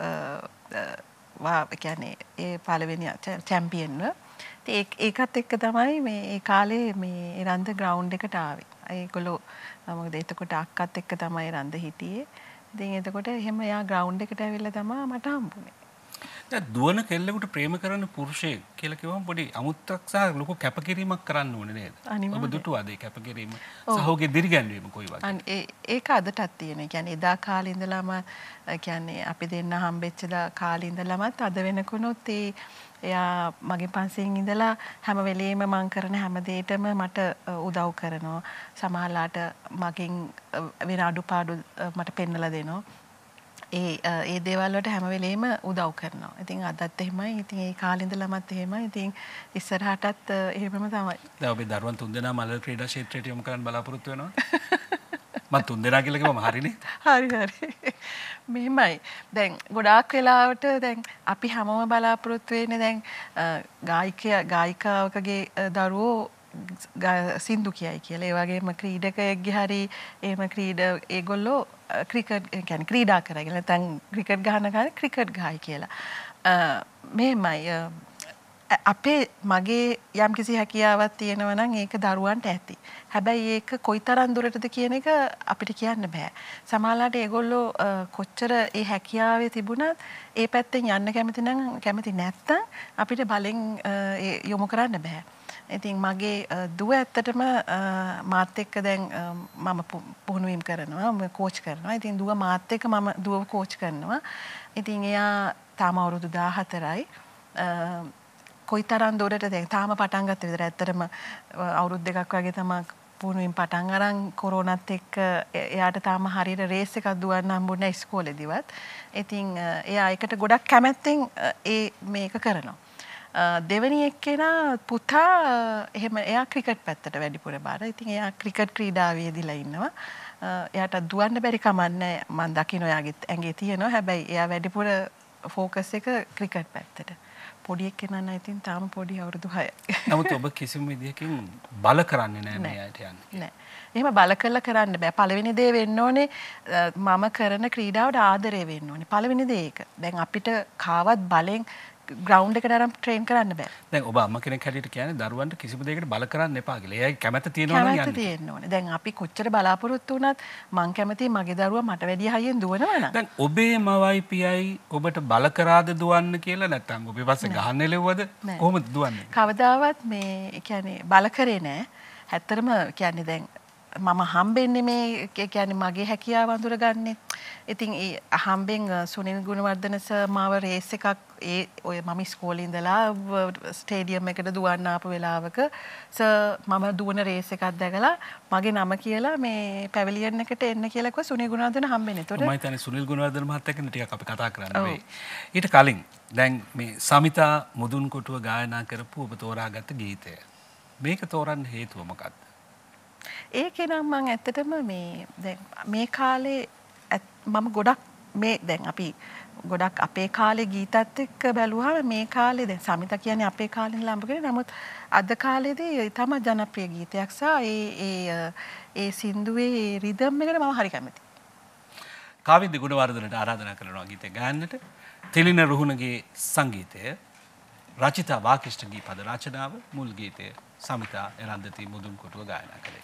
වා කියන්නේ ඒ පළවෙනි චැම්පියන්ව. ඉතින් ඒකත් එක්ක තමයි මේ ඒ කාලේ මේ එරන්ද ග්‍රවුන්ඩ් එකට ආවේ. ඒගොල්ලෝ මොකද එතකොට අක්කත් එක්ක තමයි එරන්ද හිටියේ. ඉතින් එතකොට එහෙම එයා ග්‍රවුන්ඩ් එකට ඇවිල්ලා තමයි මට හම්බුනේ. දැන් දුවන කෙල්ලෙකුට ප්‍රේම කරන පුරුෂයෙක් කියලා කිව්වම පොඩි අමුත්තක් සහ ලොකු කැපකිරීමක් කරන්න ඕනේ නේද? ඔබ දුටුවාද ඒ කැපකිරීම? සහෝගේ දිරිගැන්වීම කොයි වගේ? ඒක අදටත් තියෙන. ඒ කියන්නේ එදා කාලේ ඉඳලාම කියන්නේ අපි දෙන්න හම්බෙච්ච කාලේ ඉඳලාමත් අද වෙනකොනොත් ඒ එයා මගේ පන්සලෙන් ඉඳලා හැම වෙලේම මං කරන හැම දෙයකටම මට උදව් කරනවා. සමහරලාට මගෙන් වෙන අඩුපාඩු මට පෙන්නලා දෙනවා. ඒ ඒ දේවල් වලට හැම වෙලේම උදව් කරනවා. ඉතින් අදත් එහෙමයි. ඉතින් ඒ කාලේ ඉඳලමත් එහෙමයි. ඉතින් ඉස්සරහටත් එහෙමම තමයි. දැන් ඔබේ දරුවන් තුන්දෙනා මල්ල ක්‍රීඩා ක්ෂේත්‍රයට යොමු කරන්න බලාපොරොත්තු වෙනවා. මම තුන්දෙනා කියලා කිව්වම හරිනේ. හරි හරි. මෙහෙමයි. දැන් ගොඩාක් වෙලාවට දැන් අපි හැමෝම බලාපොරොත්තු වෙන්නේ දැන් ගායිකයා ගායිකාවකගේ දරුවෝ සින්දු කියයි කියලා. ඒ වගේම ක්‍රීඩකයෙක්ගේ හරි එහෙම ක්‍රීඩ ඒගොල්ලෝ ක්‍රිකට් කියන්නේ ක්‍රීඩා කරගෙන නැත්නම් ක්‍රිකට් ගහන ගානේ ක්‍රිකට් ගහයි කියලා. මෙහෙමයි අපේ මගේ යම්කිසි හැකියාවක් තියෙනවා නම් ඒක දරුවන්ට ඇති. හැබැයි ඒක කොයිතරම් දුරටද කියන එක අපිට කියන්න බෑ. සමහරවිට ඒගොල්ලෝ කොච්චර ඒ හැකියාවේ තිබුණත් ඒ පැත්තෙන් යන්න කැමති නම් කැමති නැත්තම් අපිට බලෙන් යොමු කරන්න බෑ. ඉතින් මගේ දුව ඇත්තටම මාත් එක්ක දැන් මම පුහුණුවීම් කරනවා මම කෝච් කරනවා. ඉතින් දුව මාත් එක්ක මම දුව කෝච් කරනවා. ඉතින් එයා තාම අවුරුදු දාහතරයි. කොයිතරම් දුරට දැන් තාම පටන් ගත්ත විතර ඇත්තටම අවුරුදු දෙකක් වගේ තමයි පුහුණුවීම් පටන් අරන් කොරෝනාත් එක්ක එයාට තාම හරියට රේස් එකක් දුවන්න හම්බුනේ නැහැ ඉස්කෝලේදීවත්. ඉතින් එයා ඒකට ගොඩක් කැමැත්තෙන් ඒ මේක කරනවා. දෙවෙනි එක්කෙනා පුතා එහෙම එයා ක්‍රිකට් පැත්තට වැඩිපුර බාර. ඉතින් එයා ක්‍රිකට් ක්‍රීඩාවේදීලා ඉන්නවා. එයාට දුවන්න බැරි කමක් නැහැ. මම දකින්න එයාගේ ඇඟේ තියෙනවා. හැබැයි එයා වැඩිපුර ෆෝකස් එක ක්‍රිකට් පැත්තට. පොඩි එක්කෙනා නම් ඉතින් තාම පොඩි අවුරුදු හයයි. නමුත් ඔබ කිසිම විදිහකින් බල කරන්නේ නැහැ මේ අයට යන්න. නෑ. එහෙම බල කරලා කරන්න බෑ. පළවෙනි දේ වෙන්න ඕනේ මම කරන ක්‍රීඩාවට ආදරය වෙන්න ඕනේ. පළවෙනි දේ ඒක. දැන් අපිට කාවත් බලෙන් ග්‍රවුන්ඩ් එකට අරන් ට්‍රේන් කරන්න බෑ. දැන් ඔබ අම්මා කෙනෙක් හැටියට කියන්නේ දරුවන්ට කිසිම දෙයකට බල කරන්න එපා කියලා. එයාගේ කැමැත්ත තියෙනවා නම් යන්න. කැමැත්ත තියෙන්න ඕනේ. දැන් අපි කොච්චර බලාපොරොත්තු වුණත් මං කැමතියි මගේ දරුවා මට වැඩිය හයියෙන් දුවනවා නම්. දැන් ඔබේ මවයි පියයි ඔබට බල කරාද දුවන්න කියලා නැත්නම් ඔබේ පස්සේ ගහන්න එලෙව්වද? කොහොමද දුවන්නේ? කවදාවත් මේ කියන්නේ බල කරේ නෑ. ඇත්තටම කියන්නේ දැන් මම හම්බෙන්නේ මේ කියන්නේ මගේ හැකියාව අඳුරගන්නේ. ඉතින් ඒ හම්බෙන් සුනිල් ගුණවර්ධන සර් මාව රේස් එකක් ඒ ඔය මම ඉස්කෝලේ ඉඳලා ස්ටේඩියම් එකට දුවන්න ආපු වෙලාවක සර් මම දුවන රේස් එකක් දැකලා මගේ නම කියලා මේ පැවිලියන් එකට එන්න කියලා කිව්වා සුනිල් ගුණවර්ධන හම්බෙන්නේ. ඒතකොට මම හිතන්නේ සුනිල් ගුණවර්ධන මහත්තයා කෙනෙක් ටිකක් අපි කතා කරන්න වෙයි. ඊට කලින් දැන් මේ සමිතා මුදුන් කොටුව ගායනා කරපු ඔබ තෝරාගත්ත ගීතය. මේක තෝරන්න හේතුව මොකක්ද? ඒකේ නම් මම ඇත්තටම මේ දැන් මේ කාලේ මම ගොඩක් මේ දැන් අපි ගොඩක් අපේ කාලේ ගීතත් එක්ක බැලුවාම මේ කාලේ දැන් සමිතා කියන්නේ අපේ කාලේ ඉඳලා අඹගෙන නමුත් අද කාලේදී තමයි ජනප්‍රිය ගීතයක් සහ ඒ ඒ ඒ සින්දුවේ රිද්ම් එකට මම හරි කැමතියි. කාවින්ද ගුණවර්ධනට ආරාධනා කරනවා ගීතය ගායන්නට. තෙලින රුහුණගේ සංගීතය, රචිතා වාකිෂ්ඨගේ පද රචනාව, මුල් ගීතය සමිතා එරන්දති මුදුන්කොටුව ගායනා කළේ.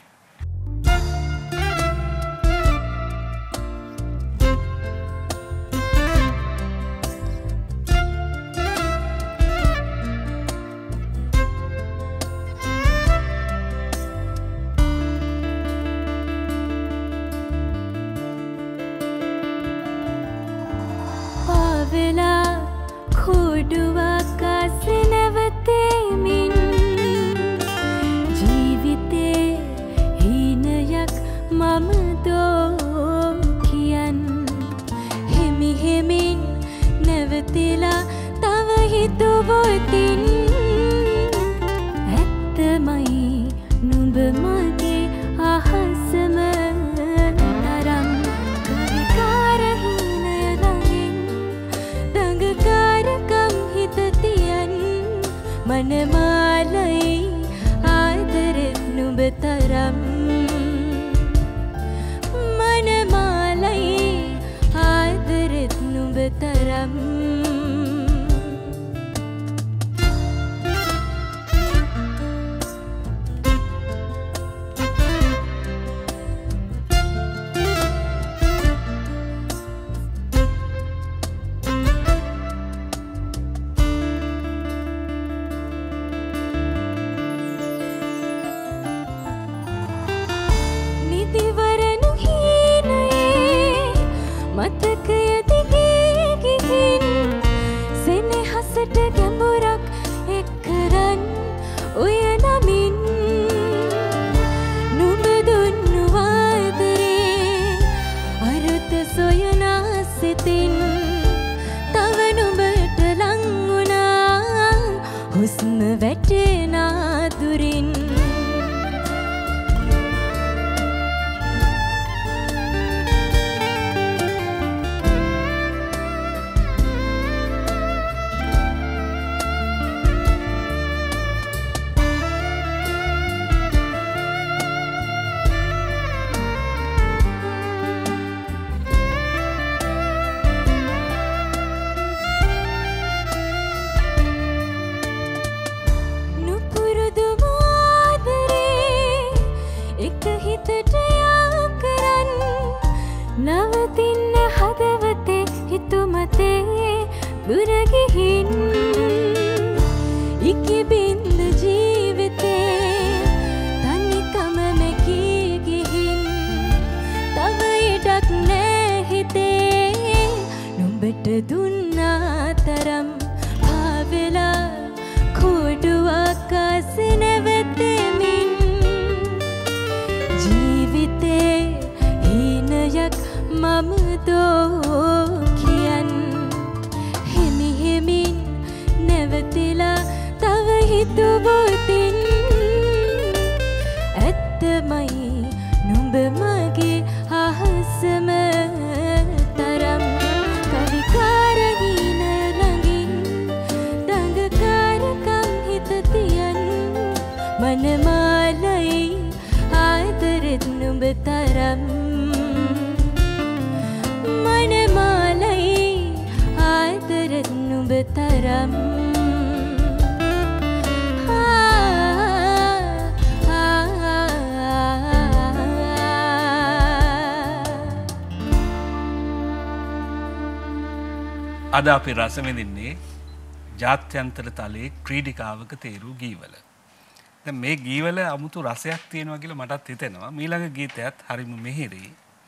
අද අපි රස විඳින්නේ ජාත්‍යන්තර තලයේ ක්‍රීඩිකාවක තේරූ ගීවල. දැන් මේ ගීවල අමුතු රසයක් තියෙනවා කියලා මටත් හිතෙනවා. ඊළඟ ගීතයත් හරිම මිහිරි.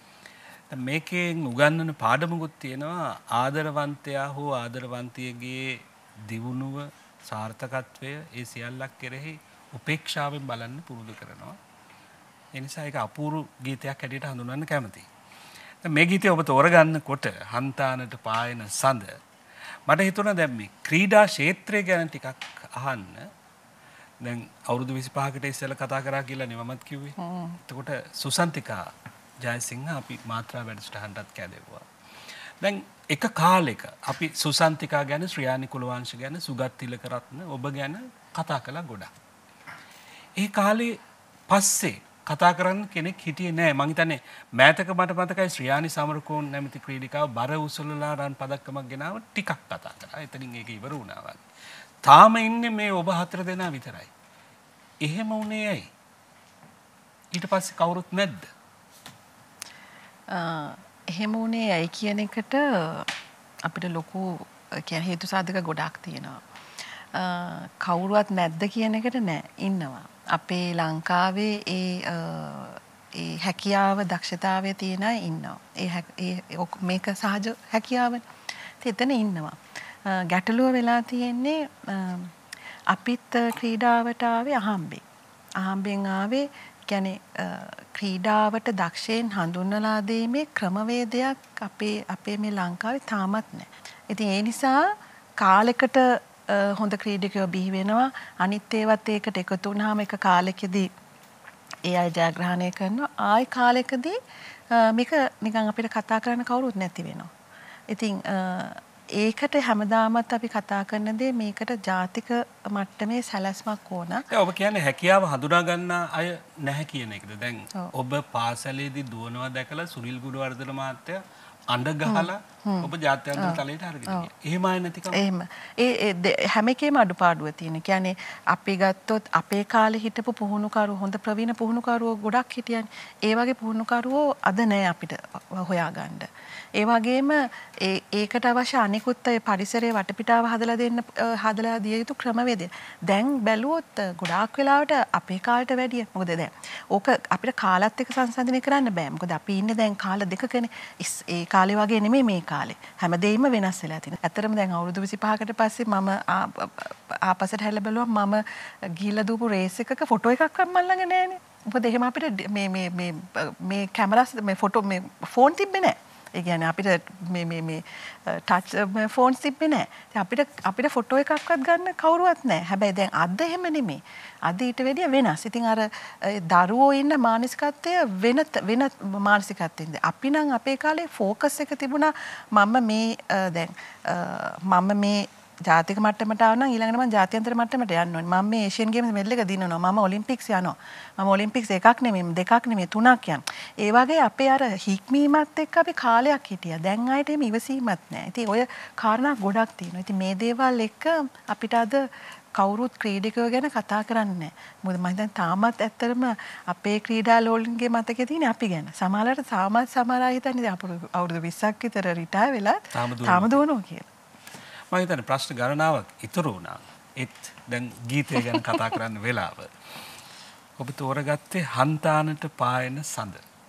දැන් මේකෙන් උගන්වන පාඩමකුත් තියෙනවා. ආදරවන්තයා හෝ ආදරවන්තියගේ දියුණුව, සාර්ථකත්වය ඒ සියල්ලක් කෙරෙහි උපේක්ෂාවෙන් බලන්න පුරුදු කරනවා. ඒ නිසා ඒක අපූර්ව ගීතයක් හැටියට හඳුන්වන්න කැමතියි. මේ ගීතය ඔබ තෝරගන්නකොට හන්තානට පායන සඳ මට හිතුණා දැන් මේ ක්‍රීඩා ක්ෂේත්‍රය ගැන ටිකක් අහන්න. දැන් අවුරුදු විසිපහකට ඉස්සෙල්ලා කතා කරා කියලා නේ මමත් කිව්වේ. එතකොට සුසන්තිකා ජයසිංහ අපි මාත්‍රා වැඩසටහනටත් කැදෙව්වා. දැන් එක කාලෙක අපි සුසන්තිකා ගැන, ශ්‍රියානි කුලවංශ ගැන, සුගත් තිලකරත්න ඔබ ගැන කතා කළා ගොඩක්. ඒ කාලේ පස්සේ කතා කරන්න කෙනෙක් හිටියේ නෑ. මං හිතන්නේ මෑතක මට මතකයි ශ්‍රියානි සමරකෝන් නැමැති ක්‍රීඩිකාව බර උසලලා රන් පදක්කමක් ගෙනාව ටිකක් කතා කරා. එතනින් ඒක ඉවර වුණා වගේ. තාම ඉන්නේ මේ ඔබ හතර දෙනා විතරයි. එහෙම වුණේ ඇයි? ඊට පස්සේ කවුරුත් නැද්ද? එහෙම වුණේ ඇයි කියන එකට අපිට ලොකු කියන්නේ හේතු සාධක ගොඩක් තියෙනවා. කවුරුවත් නැද්ද කියන එකට නෑ, ඉන්නවා. අපේ ලංකාවේ ඒ ඒ හැකියාව දක්ෂතාවය තියෙන අය ඉන්නවා. ඒ ඒ මේක සහජ හැකියාවනේ. එතන ඉන්නවා. ගැටලුව වෙලා තියෙන්නේ අපිත් ක්‍රීඩාවට ආවේ අහම්බෙන්. අහම්බෙන් ආවේ කියන්නේ ක්‍රීඩාවට දක්ෂයෙන් හඳුන්වලා දීමේ ක්‍රමවේදයක් අපේ අපේ මේ ලංකාවේ තාමත් නැහැ. ඉතින් ඒ නිසා කාලයකට හොඳ ක්‍රීඩකයෝ බිහි වෙනවා. අනිත් ඒවත් ඒකට එකතු වුණාම එක කාලෙකදී ඒ අය ජයග්‍රහණය කරනවා. ආයි කාලෙකදී මේක නිකන් අපිට කතා කරන්න කවුරුත් නැති වෙනවා. ඉතින් ඒකට හැමදාමත් අපි කතා කරන දේ මේකට ජාතික මට්ටමේ සැලැස්මක් ඕන. ඒ ඔබ කියන්නේ හැකියාව හඳුනා ගන්න අය නැහැ කියන එකද? දැන් ඔබ පාසලේදී දුවනවා දැකලා සුනිල් ගුණවර්ධන මහත්තයා අඬ ගහලා ඔබ ජාත්‍යන්තර තලයට අරගෙන ගියා. එහෙම ආය නැතිකම. එහෙම. ඒ හැම එකේම අඩුපාඩුව තියෙන. කියන්නේ අපි ගත්තොත් අපේ කාලේ හිටපු පුහුණුකරු හොඳ ප්‍රවීණ පුහුණුකරුවෝ ගොඩක් හිටියනේ. ඒ වගේ පුහුණුකරුවෝ අද නැහැ අපිට හොයාගන්න. ඒ වගේම ඒකට අවශ්‍ය අනිකුත් පරිසරයේ වටපිටාව හදලා දෙන්න හදලා දිය යුතු ක්‍රමවේදය. දැන් බැලුවොත් ගොඩාක් වෙලාවට අපේ කාලයට වැඩිය. මොකද දැන් ඕක අපිට කාලත් එක්ක සංසන්දනය කරන්න බෑ. මොකද අපි ඉන්නේ දැන් කාල දෙකකනේ. ඒ කාලේ වගේ නෙමෙයි මේ කාලේ. හැමදේම වෙනස් වෙලා තියෙනවා. ඇත්තටම දැන් අවුරුදු විසිපහකට පස්සේ මම ආපස්සට හැරිලා බැලුවා මම ගිහිල්ලා දූපු රේස් එකක ෆොටෝ එකක් මම ළඟ නෑනේ. මොකද එහෙම අපිට මේ මේ මේ මේ කැමරාස් මේ ෆොටෝ මේ ෆෝන් තිබ්බේ නෑ. ඒ කියන්නේ අපිට මේ මේ මේ ටච් ෆෝන්ස් තිබ්බේ නෑ. ඉතින් අපිට අපිට ෆොටෝ එකක්වත් ගන්න කවුරුවත් නෑ. හැබැයි දැන් අද එහෙම නෙමෙයි. අද ඊට වැඩිය වෙනස්. ඉතින් අර දරුවෝ ඉන්න මානසිකත්වය වෙන වෙන මානසිකත්වෙන්ද. අපි නම් අපේ කාලේ ફોකස් එක තිබුණා මම මේ දැන් මම මේ ජාතික මට්ටමට ආව නම් ඊළඟට මම ජාත්‍යන්තර මට්ටමට යන්න ඕනේ. මම මේ ඒෂියන් ගේම්ස් මෙඩල් එක දිනනවා. මම ඔලිම්පික්ස් යනවා. මම ඔලිම්පික්ස් එකක් නෙමෙයි දෙකක් නෙමෙයි තුනක් යනවා. ඒ වගේ අපේ අර හික්මීමත් එක්ක අපි කාලයක් හිටියා. දැන් ආයෙත් එහෙම ඉවසීමක් නැහැ. ඉතින් ඔය කාරණා ගොඩක් තියෙනවා. ඉතින් මේ දේවල් එක්ක අපිට අද කවුරුත් ක්‍රීඩකයෝ ගැන කතා කරන්නේ නැහැ. මොකද මම හිතන්නේ තාමත් ඇත්තටම අපේ ක්‍රීඩා ලෝලන්ගේ මතකයේ තියෙන අපි ගැන. සමහරවිට තාමත් සමහර අය හිතන්නේ අවුරුදු විස්සක් විතර රිටයර් වෙලා තාම දුවනවා කියලා. මම හිතන්නේ ප්‍රශ්න ගණනාවක් ඉතුරු වුණා. ඒත් දැන් ගීතය ගැන කතා කරන්න වෙලාව. ඔබ තෝරගත්තේ හන්තානට පායන සඳ.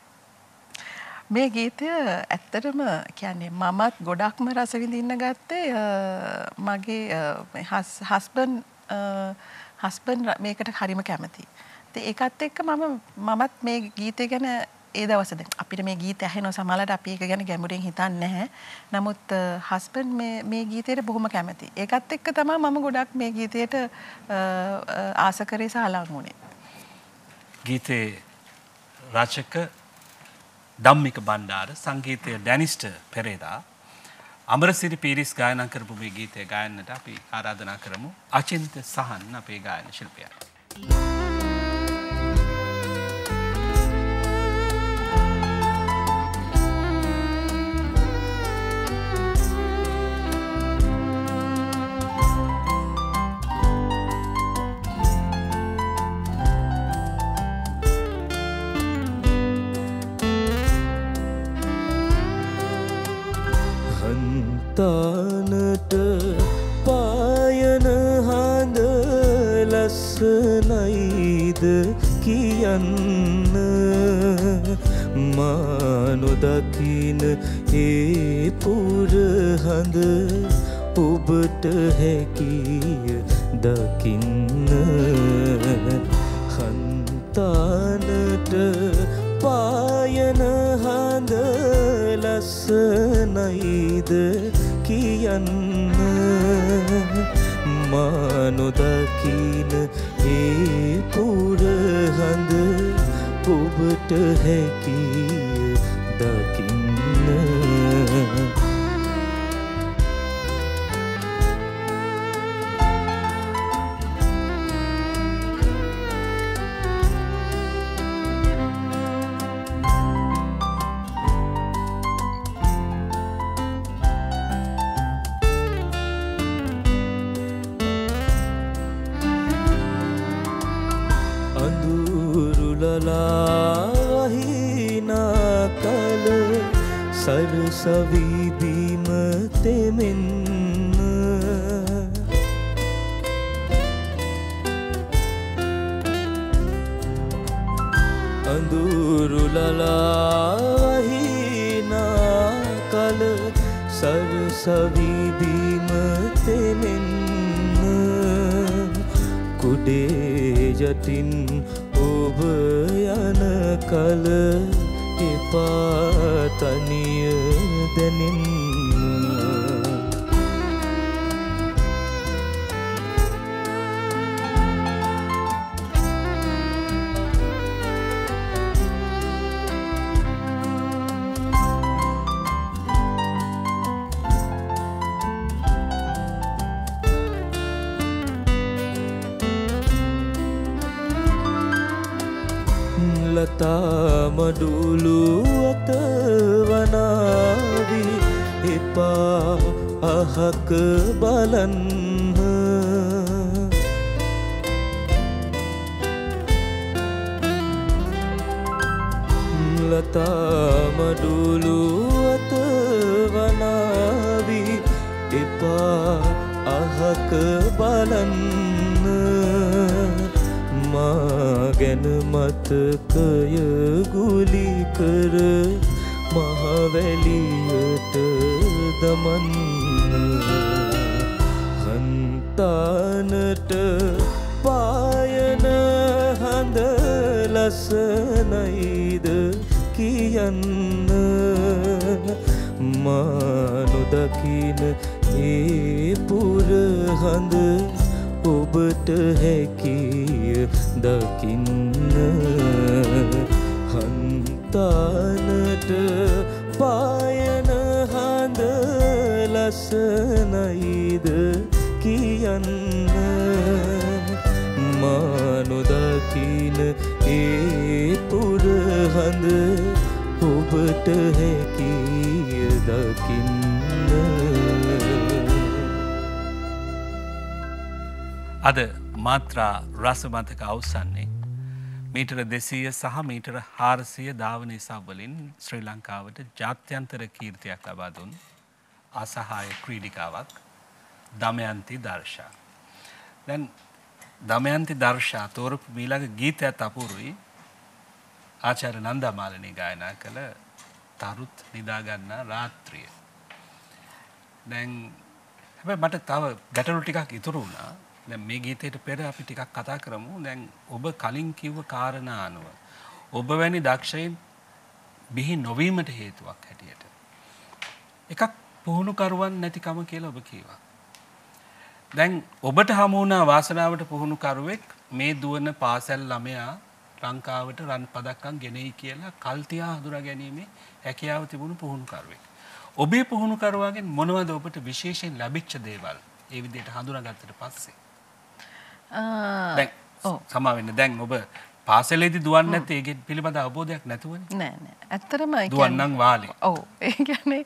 මේ ගීතය ඇත්තටම කියන්නේ මමත් ගොඩක්ම රස විඳින්න ගත්තේ මගේ හස්බන්ඩ් හස්බන්ඩ් මේකට හරිම කැමතියි. ඉතින් ඒකත් එක්ක මම මමත් මේ ගීතය ගැන ඒ දවසේ දැන් අපිට මේ ගීත ඇහෙනවා සමහරවිට අපි ඒක ගැන ගැඹුරින් හිතන්නේ නැහැ. නමුත් හස්බන්ඩ් මේ මේ ගීතයට බොහොම කැමතියි. ඒකත් එක්ක තමයි මම ගොඩක් මේ ගීතයට ආස කරේ සහ ලං වුණේ. ගීතේ රචක ධම්මික බණ්ඩාර, සංගීතය ඩැනිස්ටර් පෙරේරා, අමරසිරි පීරිස් ගායනා කරපු මේ ගීතය ගායන්නට අපි ආරාධනා කරමු අචින්ත සහන් අපේ ගායන ශිල්පියා. හන්තානට පායන හඳ ලස්සනයිද කියන්න මානොදකින ඒ පුර හඳ ඔබට හැකිය දකින්න හන්තානට පායන හඳ ලස්සනයිද කියන්න මානොදකින ඒ පුරහඳ ඔබට හැකිය දකින්න වහිනා කල සරසවිබීම තෙමෙන්න අඳුරුලලා වහිනා කල සරසවිබීම තෙමෙන්න කුඩේ යටින් ඔබ යන කල එපා තනිය දැනෙන්න ලතා මඩුලු අත වනාවි එපා අහක බලන්න ලතා මඩුලු අත වනාවි එපා අහක බලන්න මා ගැන මතකය ගුලි කර මහවැලියට දමන්න හන්තානට පායන හඳ ලස්සනයිද කියන්න මා නොදකින ඒ පුරහඳ ඔබට හැකිය දකින්න හන්තානට පායන හඳ ලස්සනයිද කියන්න මා නොදකින ඒ පුරහඳ ඔබට හැකිය දකින්න අද මාත්‍රා රසමතක අවසන්නේ මීටර දෙසීය සහ මීටර හාරසිය ධාවන ඉසව්වලින් ශ්‍රී ලංකාවට ජාත්‍යන්තර කීර්තියක් ලබා දුන් අසහාය ක්‍රීඩිකාවක් දමයන්ති දර්ශා. දැන් දමයන්ති දර්ශා තෝරපු මීළඟ ගීතයත් අපූරුයි. ආචාර්ය නන්දා මාලිනී ගායනා කළ තරුත් නිදාගන්නා රාත්‍රිය. දැන් හැබැයි මට තව ගැටලු ටිකක් ඉතුරු වුණා. දැන් මේ ගීතයට පෙර අපි ටිකක් කතා කරමු. දැන් ඔබ කලින් කිව්ව කාරණා අනුව ඔබ වැනි දක්ෂයින් බිහි නොවීමට හේතුවක් හැටියට එකක් පුහුණුකරුවන් නැතිකම කියලා ඔබ කිව්වා. දැන් ඔබට හමු වුණා වාසනාවට පුහුණුකරුවෙක් මේ දුවන පාසල් ළමයා ලංකාවට රන් පදක්කම් ගෙනෙයි කියලා කල්තියා හඳුනා ගැනීමේ හැකියාව තිබුණු පුහුණුකරුවෙක්. ඔබේ පුහුණුකරුවාගෙන් මොනවද ඔබට විශේෂයෙන් ලැබිච්ච දේවල් ඒ විදිහට හඳුනාගත්තට පස්සේ? දැන් සමා වෙන්න දැන් ඔබ පාසලේදී දුවන්නේ නැත්නම් ඒක පිළිබඳ අවබෝධයක් නැතුවනේ. නෑ නෑ. ඇත්තටම ඒ දුවන්නම් වාලේ. ඔව්. ඒ කියන්නේ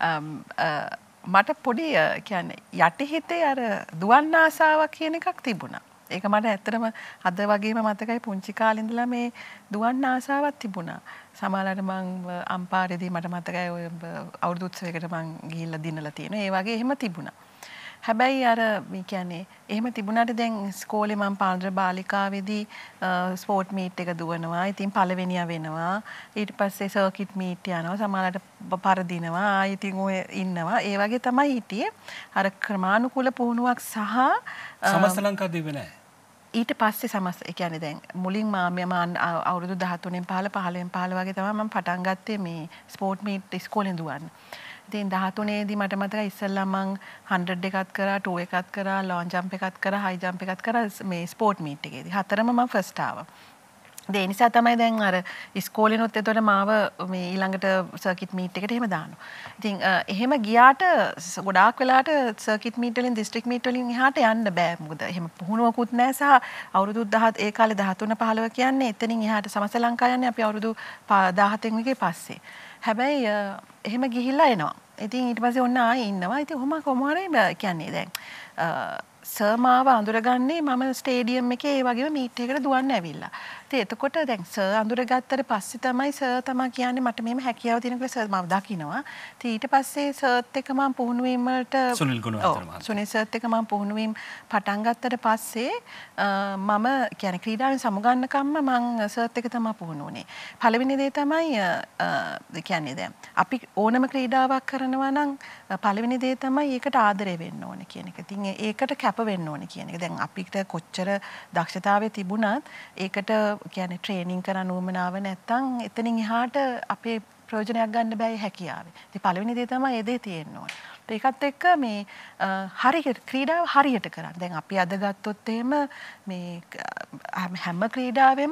මට පොඩි කියන්නේ යටිහිතේ අර දුවන්න ආසාවක් කියන එකක් තිබුණා. ඒක මට ඇත්තටම අද වගේම මතකයි පුංචි කාලේ ඉඳලා මේ දුවන්න ආසාවක් තිබුණා. සමහරවිට මං අම්පාරේදී මට මතකයි ඔය අවුරුදු උත්සවයකට මං ගිහිල්ලා දිනලා තියෙනවා. ඒ වගේ එහෙම තිබුණා. හැබැයි අර මේ කියන්නේ එහෙම තිබුණාට දැන් ඉස්කෝලේ මම පාන්දර බාලිකාවේදී ස්පෝර්ට් මීට් එක දුවනවා. ඉතින් පළවෙනියා වෙනවා. ඊට පස්සේ සර්කිට් මීට් යනවා. සමහරවිට පරදිනවා. ආයෙ ඉතින් ඔය ඉන්නවා. ඒ වගේ තමයි හිටියේ. අර ක්‍රමානුකූල පුහුණුවක් සහ සමස්ත ලංකාවේ නැහැ. ඊට පස්සේ සමස්ත ඒ කියන්නේ දැන් මුලින් මම අවුරුදු දහතුනෙන් පහළ පහළවෙන් පහළ වගේ තමයි මම පටන් ගත්තේ මේ ස්පෝර්ට් මීට් ඉස්කෝලෙන් දුවන්න. ඉතින් දහතුනේදී මට මතකයි ඉස්සෙල්ලා මං හන්ඩ්‍රඩ් එකත් කරා, ටූ එකත් කරා, ලොන් ජම්ප් එකත් කරා, හයි ජම්ප් එකත් කරා මේ ස්පෝර්ට් මීට් එකේදී. හතරම මම ෆස්ට් ආවා. ඒ නිසා තමයි දැන් අර ඉස්කෝලේනොත් එතකොට මාව මේ ඊළඟට සර්කිට් මීට් එකට එහෙම දානවා. ඉතින් එහෙම ගියාට ගොඩාක් වෙලාවට සර්කිට් මීට් වලින් දිස්ත්‍රික් මීට් වලින් එහාට යන්න බෑ. මොකද එහෙම පුහුණුවකුත් නැහැ සහ අවුරුදු දහ ඒ කාලේ දහතුන පහළොව කියන්නේ එතනින් එහාට සමස්ත ලංකාව යන්නේ අපි අවුරුදු දහතුන් විගේ පස්සේ. හැබැයි එහෙම ගිහිල්ලා එනවා. ඉතින් ඊට පස්සේ ඔන්න ආයේ ඉන්නවා. ඉතින් කොහොම කොහොම හරි කියන්නේ දැන් සර් මාව අඳුරගන්නේ මම ස්ටේඩියම් එකේ ඒ වගේම මීට් එකකට දුවන්න ඇවිල්ලා. ඉතින් එතකොට දැන් සර් අඳුරගත්තට පස්සේ තමයි සර් තමයි කියන්නේ මට මෙහෙම හැකියාව තියෙන කියලා සර් මම දකිනවා. ඉතින් ඊට පස්සේ සර්ත් එක්ක මම පුහුණු වීම වලට සුනිල් ගුණවර්ධන මහත්මයා. සුනිල් සර්ත් එක්ක මම පුහුණු වීම පටන් ගත්තට පස්සේ මම කියන්නේ ක්‍රීඩාවෙන් සමුගන්නකම්ම මම සර්ත් එක්ක තමයි පුහුණු වුණේ. පළවෙනි දේ තමයි ඒ කියන්නේ දැන් අපි ඕනම ක්‍රීඩාවක් කරනවා නම් පළවෙනි දේ තමයි ඒකට ආදරය වෙන්න ඕනේ කියන එක. ඉතින් ඒකට කැප වෙන්න ඕනේ කියන එක. දැන් අපිට කොච්චර දක්ෂතාවය තිබුණත් ඒකට කියන්නේ ට්‍රේනින් කරන්න උවමනාව නැත්තම් එතනින් එහාට අපේ ප්‍රයෝජනයක් ගන්න බෑ හැකියාවේ. ඉතින් පළවෙනි දේ තමයි ඒ දේ තියෙන්න ඕනේ. ඒකත් එක්ක මේ හරියට ක්‍රීඩාව හරියට කරන්න. දැන් අපි අද ගත්තොත් එහෙම මේ හැම ක්‍රීඩාවෙම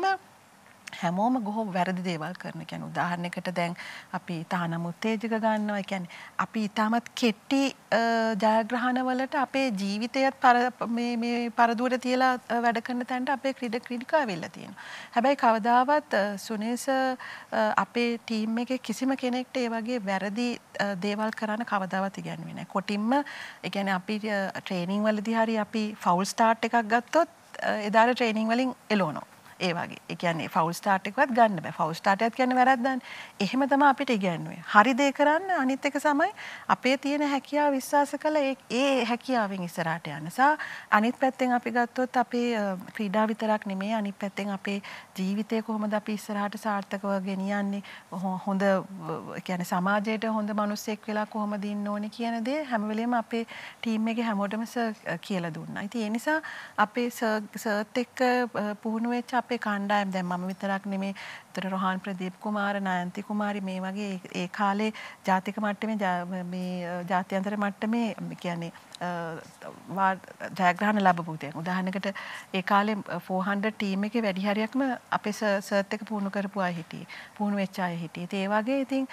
හැමෝම ගොහොම වැරදි දේවල් කරන. කියන්නේ උදාහරණයකට දැන් අපි තහනම් උත්තේජක ගන්නවා. ඒ කියන්නේ අපි ඊටමත් කෙටි ජයග්‍රහණ වලට අපේ ජීවිතයත් මේ මේ පරදුවට තියලා වැඩ කරන තැනට අපේ ක්‍රීඩ ක්‍රීඩිකා වෙලා තියෙනවා. හැබැයි කවදාවත් සුනේස අපේ ටීම් එකේ කිසිම කෙනෙක්ට ඒ වගේ වැරදි දේවල් කරන්න කවදාවත් ඉගැන්වුවේ නැහැ. කොටින්ම ඒ කියන්නේ අපි ට්‍රේනින් වලදී හරි අපි ෆවුල් ස්ටාර්ට් එකක් ගත්තොත් එදාට ට්‍රේනින් වලින් එළවනවා. ඒ වගේ. ඒ කියන්නේ ෆවුල් ස්ටාර්ට් එකවත් ගන්න බෑ. ෆවුල් ස්ටාර්ට් එකත් කියන්නේ වැරද්දන්නේ. එහෙම තමයි අපිට ඉගැන්වුවේ. හරි දේ කරන්න අනිත් එක තමයි අපේ තියෙන හැකියාව විශ්වාස කළ ඒ ඒ හැකියාවෙන් ඉස්සරහට යන්න. සා අනිත් පැත්තෙන් අපි ගත්තොත් අපේ ක්‍රීඩා විතරක් නෙමෙයි අනිත් පැත්තෙන් අපේ ජීවිතය කොහොමද අපි ඉස්සරහට සාර්ථකව ගෙනියන්නේ හොඳ කියන්නේ සමාජයට හොඳ මිනිස්සෙක් වෙලා කොහොමද ඉන්න ඕනේ කියන දේ හැම වෙලෙම අපේ ටීම් එකේ හැමෝටම සර් කියලා දුන්නා. ඉතින් ඒ නිසා අපේ සර් සර්ත් එක්ක පුහුණු වෙච්ච අපේ කණ්ඩායම දැන් මම විතරක් නෙමේ උතර රොහාන් ප්‍රදීප් කුමාර නයන්ති කුමාරි මේ වගේ ඒ කාලේ ජාතික මට්ටමේ මේ ජාත්‍යන්තර මට්ටමේ කියන්නේ ජයග්‍රහණ ලැබපු තැන්. උදාහරණයකට ඒ කාලේ ෆෝර් හන්ඩ්‍රඩ් ටීම් එකේ වැඩි හරියක්ම අපේ සර්ත් එක පුහුණු කරපු අය හිටියේ. පුහුණු වෙච්ච අය හිටියේ. ඒ වගේ ඉතින්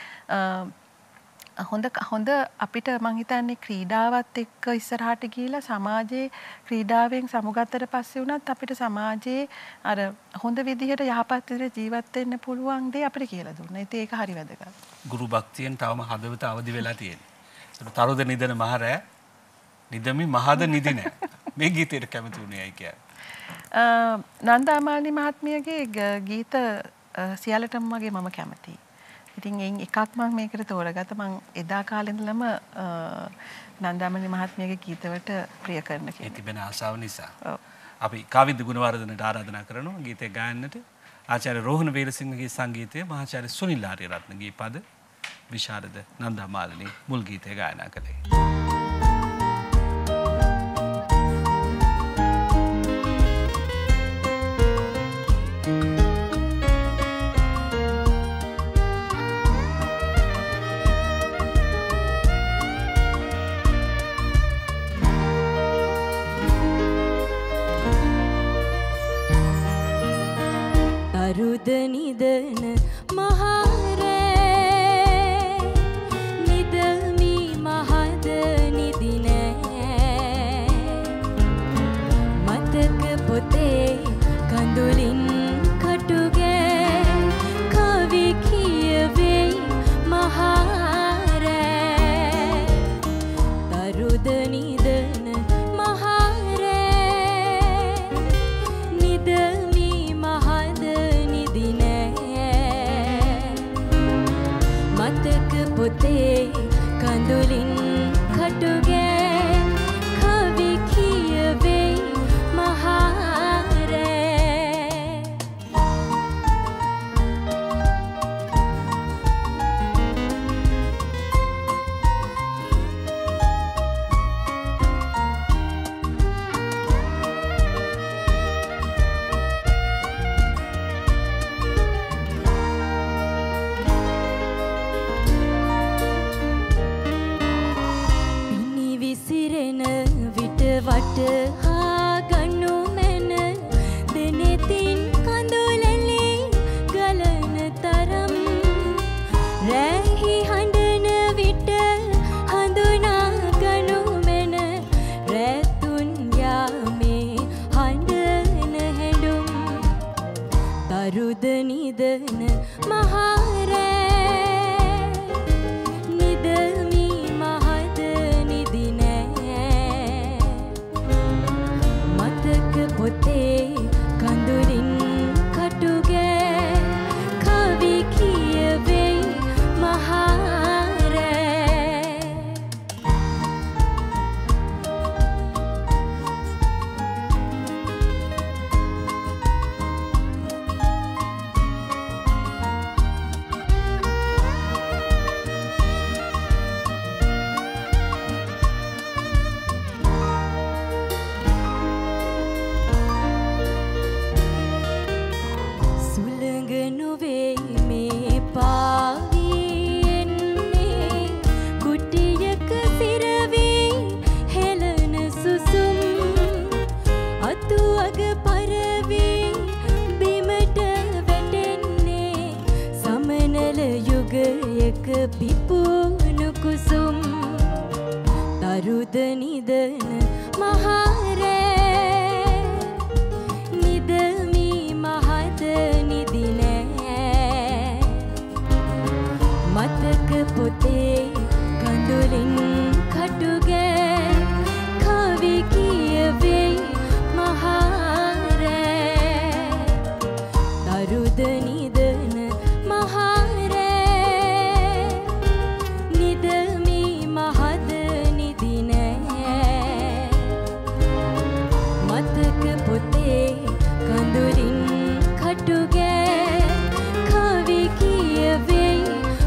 හොඳ හොඳ අපිට මං හිතන්නේ ක්‍රීඩාවත් එක්ක ඉස්සරහට ගිහිලා සමාජයේ ක්‍රීඩාවෙන් සමුගත්තට පස්සේ වුණත් අපිට සමාජයේ අර හොඳ විදිහට යහපත් විදිහට ජීවත් වෙන්න පුළුවන් දේ අපිට කියලා දුන්නා. ඉතින් ඒක හරි වැදගත්. ගුරු භක්තියෙන් තවම හදවත අවදි වෙලා තියෙනවා. ඒක තරුද නිදන මහරෑ නිදමි මහද නිදි නෑ. මේ ගීතයට කැමති වුණේ අය කියන්නේ. නන්දාමාලි මහත්මියගේ ගීත සියල්ලටම වගේ මම කැමතියි. ඉතින් එයින් එකක් මම මේකට තෝරගත්තා. මම එදා කාලේ ඉඳලම නන්දාමණි මහත්මියගේ ගීතවලට ප්‍රිය කරන කෙනෙක්. ඒ තිබෙන ආසාව නිසා. ඔව්. අපි කාවින්ද ගුණවර්ධනට ආරාධනා කරනවා ගීතය ගායන්නට. ආචාර්ය රෝහණ වීරසිංහගේ සංගීතය, මහාචාර්ය සුනිල් ආරියරත්නගේ පද, විශාරද නන්දාමාලිනී මුල් ගීතය ගායනා කළේ. අරුද නිදන මහරෑ නිදමි මහද නිදිනෑ මතක පොතේ කඳුලින් කටුගෑ කවි කියවෙයි මහරෑ අරුද නිදන මහරෑ නිදමි මහද මතක පොතේ කඳුලින් කටුගෑ කවි කියවෙයි මහරෑ තරුද නිදන මහරෑ නිදමි මහද නිදි නෑ මතක පොතේ කඳුලින් කටුගෑ කවි කියවෙයි මහරෑ පිපුණු කුසුම් තරුද නිදන මහරෑ නිදමි මහද නිදි නෑ මතක පොතේ කඳුලින් කටුගෑ කවි කියවෙයි මහරෑ තරුද නිදන මහරෑ මතක පොතේ කඳුලින් කටුගෑ කවි කියවෙයි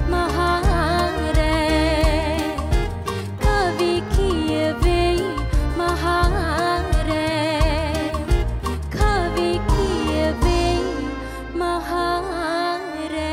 මහරෑ කවි කියවෙයි මහරෑ කවි කියවෙයි මහරෑ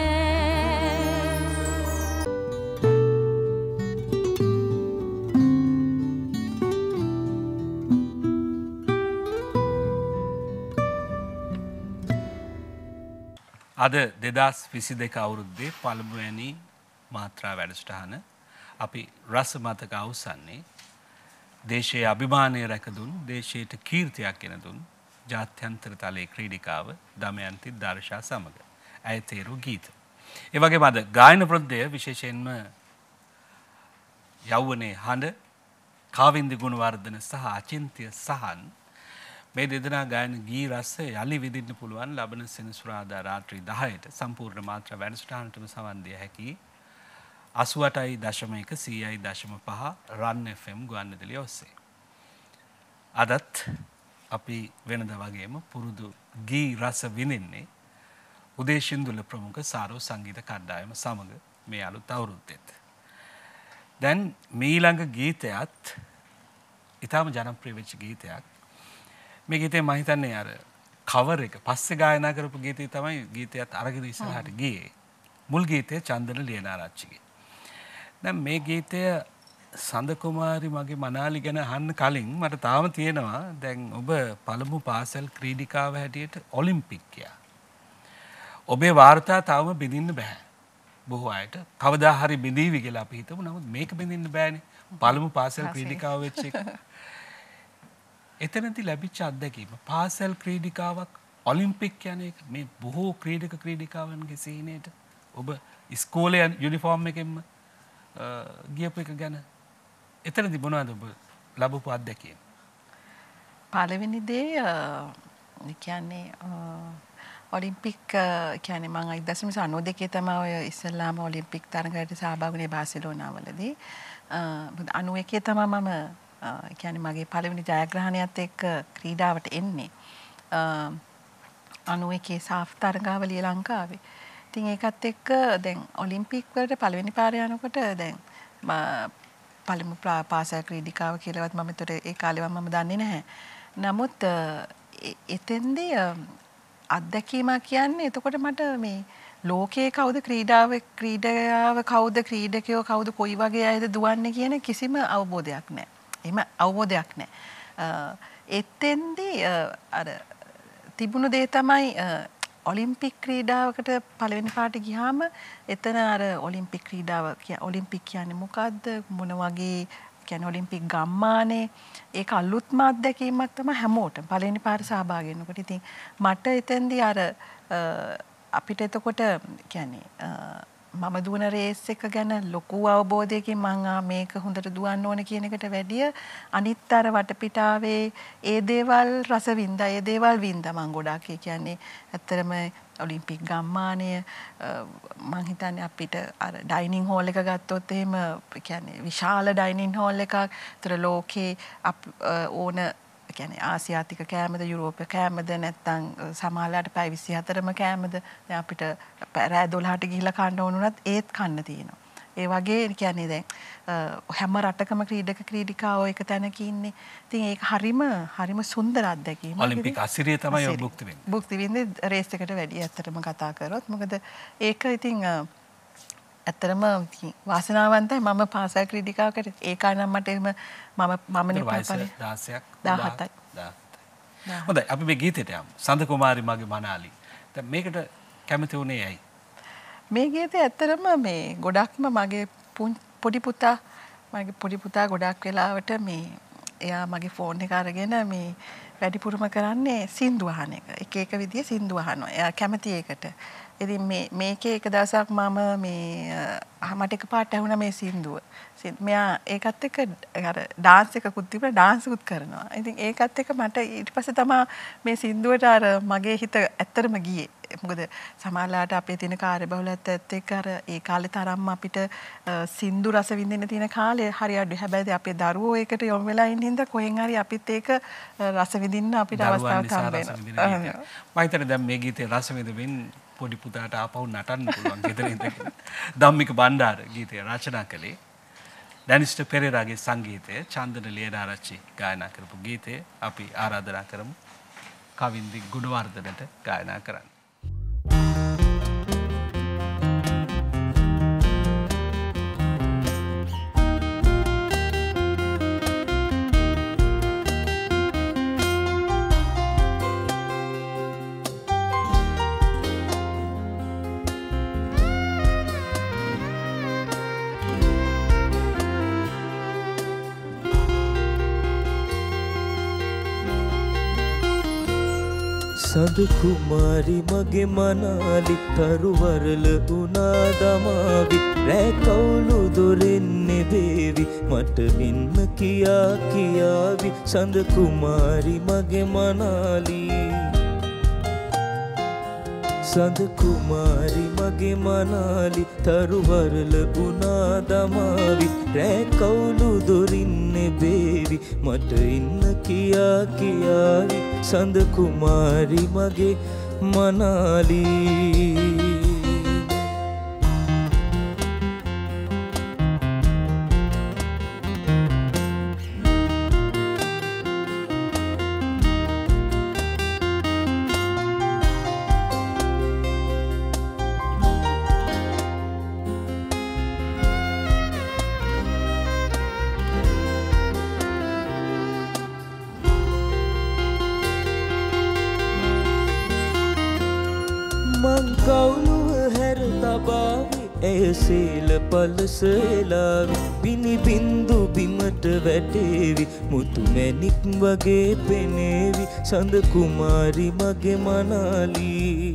අද දෙදස් විසි දෙක අවුරුද්දේ පළමුවැනි මාත්‍රා වැඩසටහන අපි රස මතක අවසන්නේ දේශයේ අභිමානය රැකදුන් දේශයට කීර්තියක් ගෙන දුන් ජාත්‍යන්තර තලයේ ක්‍රීඩිකාව දමයන්ති දර්ශා සමග ඇය තේරු ගීත. ඒ වගේම අද ගායන වෘන්දය විශේෂයෙන්ම යෞවනයේ හඬ කාවින්දි ගුණවර්ධන සහ අචින්ත්‍ය සහන් මේ දෙදෙනා ගායන ගී රස යලි විඳින්න පුළුවන් ලබන සෙනසුරාදා රාත්‍රී දහයට සම්පූර්ණ මාත්‍රා වැඩසටහනටම සවන් දිය හැකි අසූ අටයි දශම එක සීයයි දශම පහ රන් එෆ් එම් ගුවන්විදුලිය ඔස්සේ. අදත් අපි වෙනද වගේම පුරුදු ගී රස විඳින්නේ උදේශින්දුල ප්‍රමුඛ සාරෝ සංගීත කණ්ඩායම සමග මේ අලුත් අවුරුද්දෙත්. දැන් මීළඟ ගීතයත් ඉතාම ජනප්‍රිය වෙච්ච ගීතයක්. මේ ගීතේ මම හිතන්නේ අර කවර් එක පස්සේ ගායනා කරපු ගීතය තමයි ගීතයත් අරගෙන ඉස්සරහට ගියේ. මුල් ගීතය චන්දන ලියනාරච්චිගේ. දැන් මේ ගීතය සඳ කුමාරි මගේ මනාලි ගැන අහන්න කලින් මට තාම තියෙනවා දැන් ඔබ පළමු පාසල් ක්‍රීඩිකාව හැටියට ඔලිම්පික් ගියා. ඔබේ වාර්තා තාම බිඳින්න බෑ. බොහෝ අයට කවදා හරි බිඳීවි කියලා අපි හිතමු. නමුත් මේක බිඳින්න බෑනේ. පළමු පාසල් ක්‍රීඩිකාව වෙච්ච එක. එතනදී ලැබිච්ච අත්දැකීම පාසල් ක්‍රීඩිකාවක් ඔලිම්පික් යන එක මේ බොහෝ ක්‍රීඩක ක්‍රීඩිකාවන්ගේ සීනේට ඔබ ඉස්කෝලේ යුනිෆෝම් එකෙන්ම ගියපු එක ගැන එතනදී මොනවද ඔබ ලැබපු අත්දැකීම? පළවෙනි දේ කියන්නේ ඔලිම්පික් කියන්නේ මම එක්දහස් නවසිය අනූ දෙකේ තමයි ඔය ඉස්සෙල්ලාම ඔලිම්පික් තරගයට සහභාගී වුණේ බාසිලෝනාවලදී. අනූ එකේ තමයි මම කියන්නේ මගේ පළවෙනි ජයග්‍රහණයත් එක්ක ක්‍රීඩාවට එන්නේ. අනූ එකේ සාෆ් තරගාවලිය ලංකාවේ. ඉතින් ඒකත් එක්ක දැන් ඔලිම්පික් වලට පළවෙනි පාර යනකොට දැන් පළමු පාසල් ක්‍රීඩිකාව කියලාවත් මම ඒතර ඒ කාලේවත් මම දන්නේ නැහැ. නමුත් එතෙන්දී අත්දැකීමක් කියන්නේ එතකොට මට මේ ලෝකයේ කවුද ක්‍රීඩාව ක්‍රීඩාව කවුද ක්‍රීඩකයෝ කවුද කොයි වගේ අයද දුවන්නේ කියන කිසිම අවබෝධයක් නැහැ. එහෙම අවබෝධයක් නැහැ. එතෙන්දී අර තිබුණු දේ තමයි ඔලිම්පික් ක්‍රීඩාවකට පළවෙනි පාට ගියාම එතන අර ඔලිම්පික් ක්‍රීඩාව ඔලිම්පික් කියන්නේ මොකද්ද මොන වගේ කියන්නේ ඔලිම්පික් ගම්මානේ ඒක අලුත්ම අත්දැකීමක් තමයි හැමෝටම පළවෙනි පාට සහභාගී වෙනකොට. ඉතින් මට එතෙන්දී අර අපිට එතකොට කියන්නේ මම දුවන රේස් එක ගැන ලොකු අවබෝධයකින් මම මේක හොඳට දුවන්න ඕන කියන එකට වැඩිය අනිත් අර වටපිටාවේ ඒ දේවල් රස වින්දා ඒ දේවල් වින්දා මම ගොඩාක් කියන්නේ ඇත්තටම ඔලිම්පික් ගම්මානය මම හිතන්නේ අපිට අර ඩයිනින් හෝල් එක ගත්තොත් එහෙම කියන්නේ විශාල ඩයිනින් හෝල් එකක්. ඒතර ලෝකේ ඕන කියන්නේ ආසියාතික කෑමද යුරෝපීය කෑමද නැත්නම් සමහරලාට පැය විසිහතරම කෑමද දැන් අපිට රෑ දොළහට ගිහිල්ලා කන්න ඕන උනත් ඒත් කන්න තියෙනවා. ඒ වගේ කියන්නේ දැන් හැම රටකම ක්‍රීඩක ක්‍රීඩිකාවෝ එක තැනක ඉන්නේ. ඉතින් ඒක හරිම හරිම සුන්දර අත්දැකීමක්. ඔලිම්පික් අසිරිය තමයි ඔය භුක්ති වෙන්නේ. භුක්ති වෙන්නේ රේස් එකට වැඩි ඇත්තටම කතා කරොත්. මොකද ඒක ඉතින් ඇත්තටම වාසනාවන්තයි මම පාසල් ක්‍රීඩිකාවකට ඒ කාලේ නම් මට එහෙම මම මමනේ පාසලේ දහසක් දහහතයි. හොඳයි අපි මේ ගීතයට යමු. සඳ කුමාරි මගේ මනාලි. දැන් මේකට කැමති වුණේ ඇයි? මේ ගීතය ඇත්තටම මේ ගොඩක්ම මගේ පොඩි පුතා මගේ පොඩි පුතා ගොඩක් වෙලාවට මේ එයා මගේ ෆෝන් එක අරගෙන මේ වැඩිපුරම කරන්නේ සින්දු අහන එක. එක එක විදිය සින්දු අහනවා. එයා කැමති ඒකට. ඉතින් මේ මේකේ එක දවසක් මම මේ මට එකපාරට ඇහුණා මේ සින්දුව. මෙයා ඒකත් එක්ක අර ඩාන්ස් එකකුත් තිබුණා ඩාන්ස් එකකුත් කරනවා. ඉතින් ඒකත් එක්ක මට ඊට පස්සේ තමයි මේ සින්දුවට අර මගේ හිත ඇත්තටම ගියේ. මොකද සමහරලාට අපේ තියෙන කාර්යබහුලත්වයත් එක්ක අර ඒ කාලේ තරම්ම අපිට සින්දු රස විඳින්න තියෙන කාලය හරි අඩුයි. හැබැයි අපේ දරුවෝ ඒකට යොමු වෙලා ඉන්න හින්දා කොහෙන් හරි අපිත් ඒක රස විඳින්න අපිට අවස්ථාවක් හම්බ වෙනවා. මම හිතන්නේ දැන් මේ ගීතේ රස විඳින්න පොඩි පුතාට ආපහු නටන්න පුළුවන් ගෙදර ඉඳගෙන. ධම්මික බණ්ඩාර ගීතය රචනා කළේ. ඩැනිස්ටර් පෙරේරාගේ සංගීතය චන්දන ලියනාරච්චි ගායනා කරපු ගීතය අපි ආරාධනා කරමු කවින්දි ගුණවර්ධනට ගායනා කරන්න. සඳ කුමාරි මගේ මනාලි තරුවරල උනා දමාවි රෑ කවුළු දොරෙන් නෙබේවි මට ඉන්න කියා කියාවි සඳ කුමාරි මගේ මනාලි සඳ කුමාරි මගේ මනාලි තරුවරල උනා දමාවි රෑ කවුළු දොරින් නෙබේවි මට ඉන්න කියා කියාවි සඳ කුමාරි මගේ මනාලි මං කවුළුව හැර තබාවි ඇය සේල පලසලාවි පිණි බින්දු බිමට වැටේවි මුතු මැණික් වගේ පෙනේවි සඳ කුමාරි මගේ මනාලි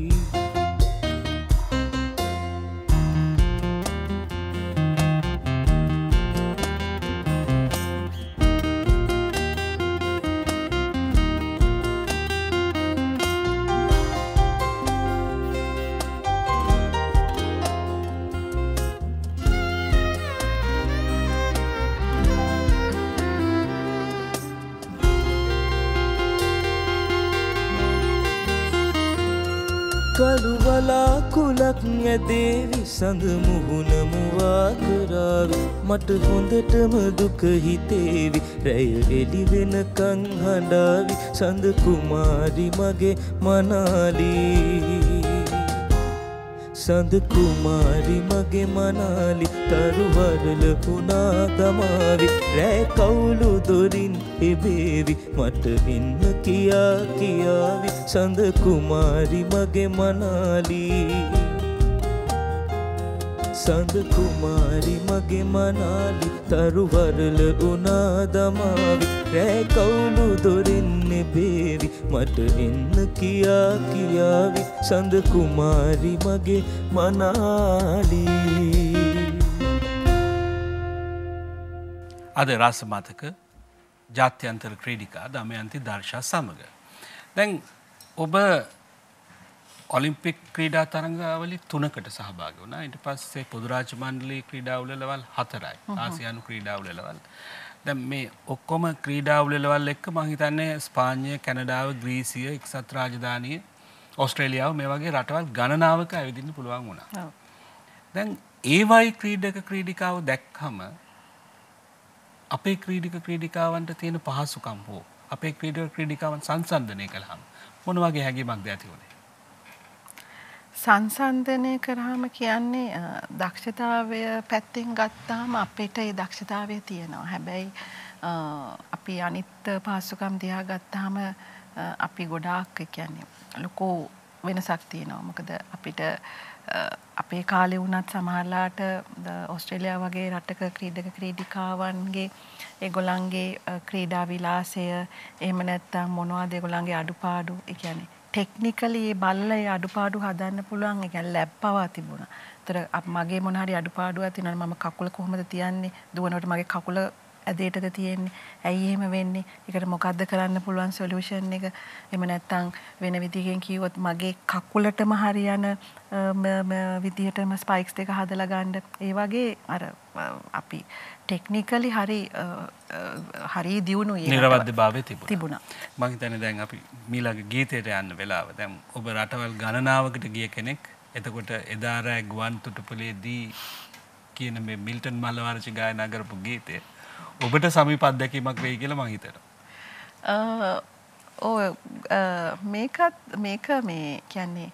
කළු වලාකුලක් ඇදේවි සඳ මුහුණ මුවා කරාවි මට හොඳටම දුක හිතේවි රැය එළි වෙනකන් හඬාවි සඳ කුමාරි මගේ මනාලි සඳ කුමාරි මගේ මනාලි තරුවරල උනා දමාවි රෑ කවුළු දොරින් එබේවි මට ඉන්න කියා කියාවි සඳ කුමාරි මගේ මනාලි සඳ කුමාරි මගේ මනාලි තරුවරල උනා දමාවි රෑ කවුළු දොරින් නෙබේවි මට එන්න කියා කියාවි සඳ කුමාරි මගේ මනාලි. අද රසමතක ජාත්‍යන්තර ක්‍රීඩිකා දමයන්ති දර්ශා සමග. දැන් ඔබ ඔලිම්පික් ක්‍රීඩා තරඟාවලි තුනකට සහභාගී වුණා. ඊට පස්සේ පොදු රාජ්‍ය මණ්ඩලයේ ක්‍රීඩා උළෙලවල් හතරයි. ආසියානු ක්‍රීඩා උළෙලවල්. දැන් මේ ඔක්කොම ක්‍රීඩා උළෙලවල් එක්ක මම හිතන්නේ ස්පාඤ්ඤය, කැනඩාව, ග්‍රීසිය, එක්සත් රාජධානිය, ඕස්ට්‍රේලියාව මේ වගේ රටවල් ගණනාවක ඇවිදින්න පුළුවන් වුණා. දැන් ඒ වයි ක්‍රීඩක ක්‍රීඩිකාව දැක්කම අපේ ක්‍රීඩක ක්‍රීඩිකාවන්ට තියෙන පහසුකම් හෝ අපේ ක්‍රීඩක ක්‍රීඩිකාවන් සංසන්දනය කළාම මොන වගේ හැඟීමක්ද ඇති වුණේ? සංසන්දනය කරාම කියන්නේ දක්ෂතාවය පැත්තෙන් ගත්තාම අපිට ඒ දක්ෂතාවය තියෙනවා. හැබැයි අපි අනිත් පහසුකම් දිහා ගත්තාම අපි ගොඩාක් කියන්නේ ලොකු වෙනසක් තියෙනවා. මොකද අපිට අපේ කාලේ වුණත් සමහරලාට ඕස්ට්‍රේලියාව වගේ රටක ක්‍රීඩක ක්‍රීඩිකාවන්ගේ ඒගොල්ලන්ගේ ක්‍රීඩා විලාසය එහෙම නැත්නම් මොනවද ඒගොල්ලන්ගේ අඩුපාඩු ඒ කියන්නේ ටෙක්නිකලි ඒ බලලා ඒ අඩුපාඩු හදන්න පුළුවන් ඒ කියන්නේ ලැබ් පවා තිබුණා. ඒතර මගේ මොන හරි අඩුපාඩුවක් තියෙනවා මම කකුල කොහොමද තියන්නේ දුවනකොට මගේ කකුල ඇදේටද තියෙන්නේ ඇයි එහෙම වෙන්නේ ඒකට මොකද්ද කරන්න පුළුවන් සොලියුෂන් එක එහෙම නැත්නම් වෙන විදිහකින් කිව්වොත් මගේ කකුලටම හරියන විදිහටම ස්පයික්ස් දෙක හදලා ගන්න ඒ වගේ අර අපි ටෙක්නිකලි හරි හරි දියුණුවේ නිර්වද්‍යභාවය තිබුණා තිබුණා මම හිතන්නේ දැන් අපි මීළඟ ගීතයට යන්න වෙලාව දැන් ඔබ රටවල් ගණනාවකට ගිය කෙනෙක් එතකොට එදා රෑ ගුවන් තොටුපළේදී කියන මේ මිල්ටන් මල්ලවර්ෂි ගායනා කරපු ගීතය ඔබට සමීප අත්දැකීමක් වෙයි කියලා මම හිතනවා. ඔව් මේකත් මේක මේ කියන්නේ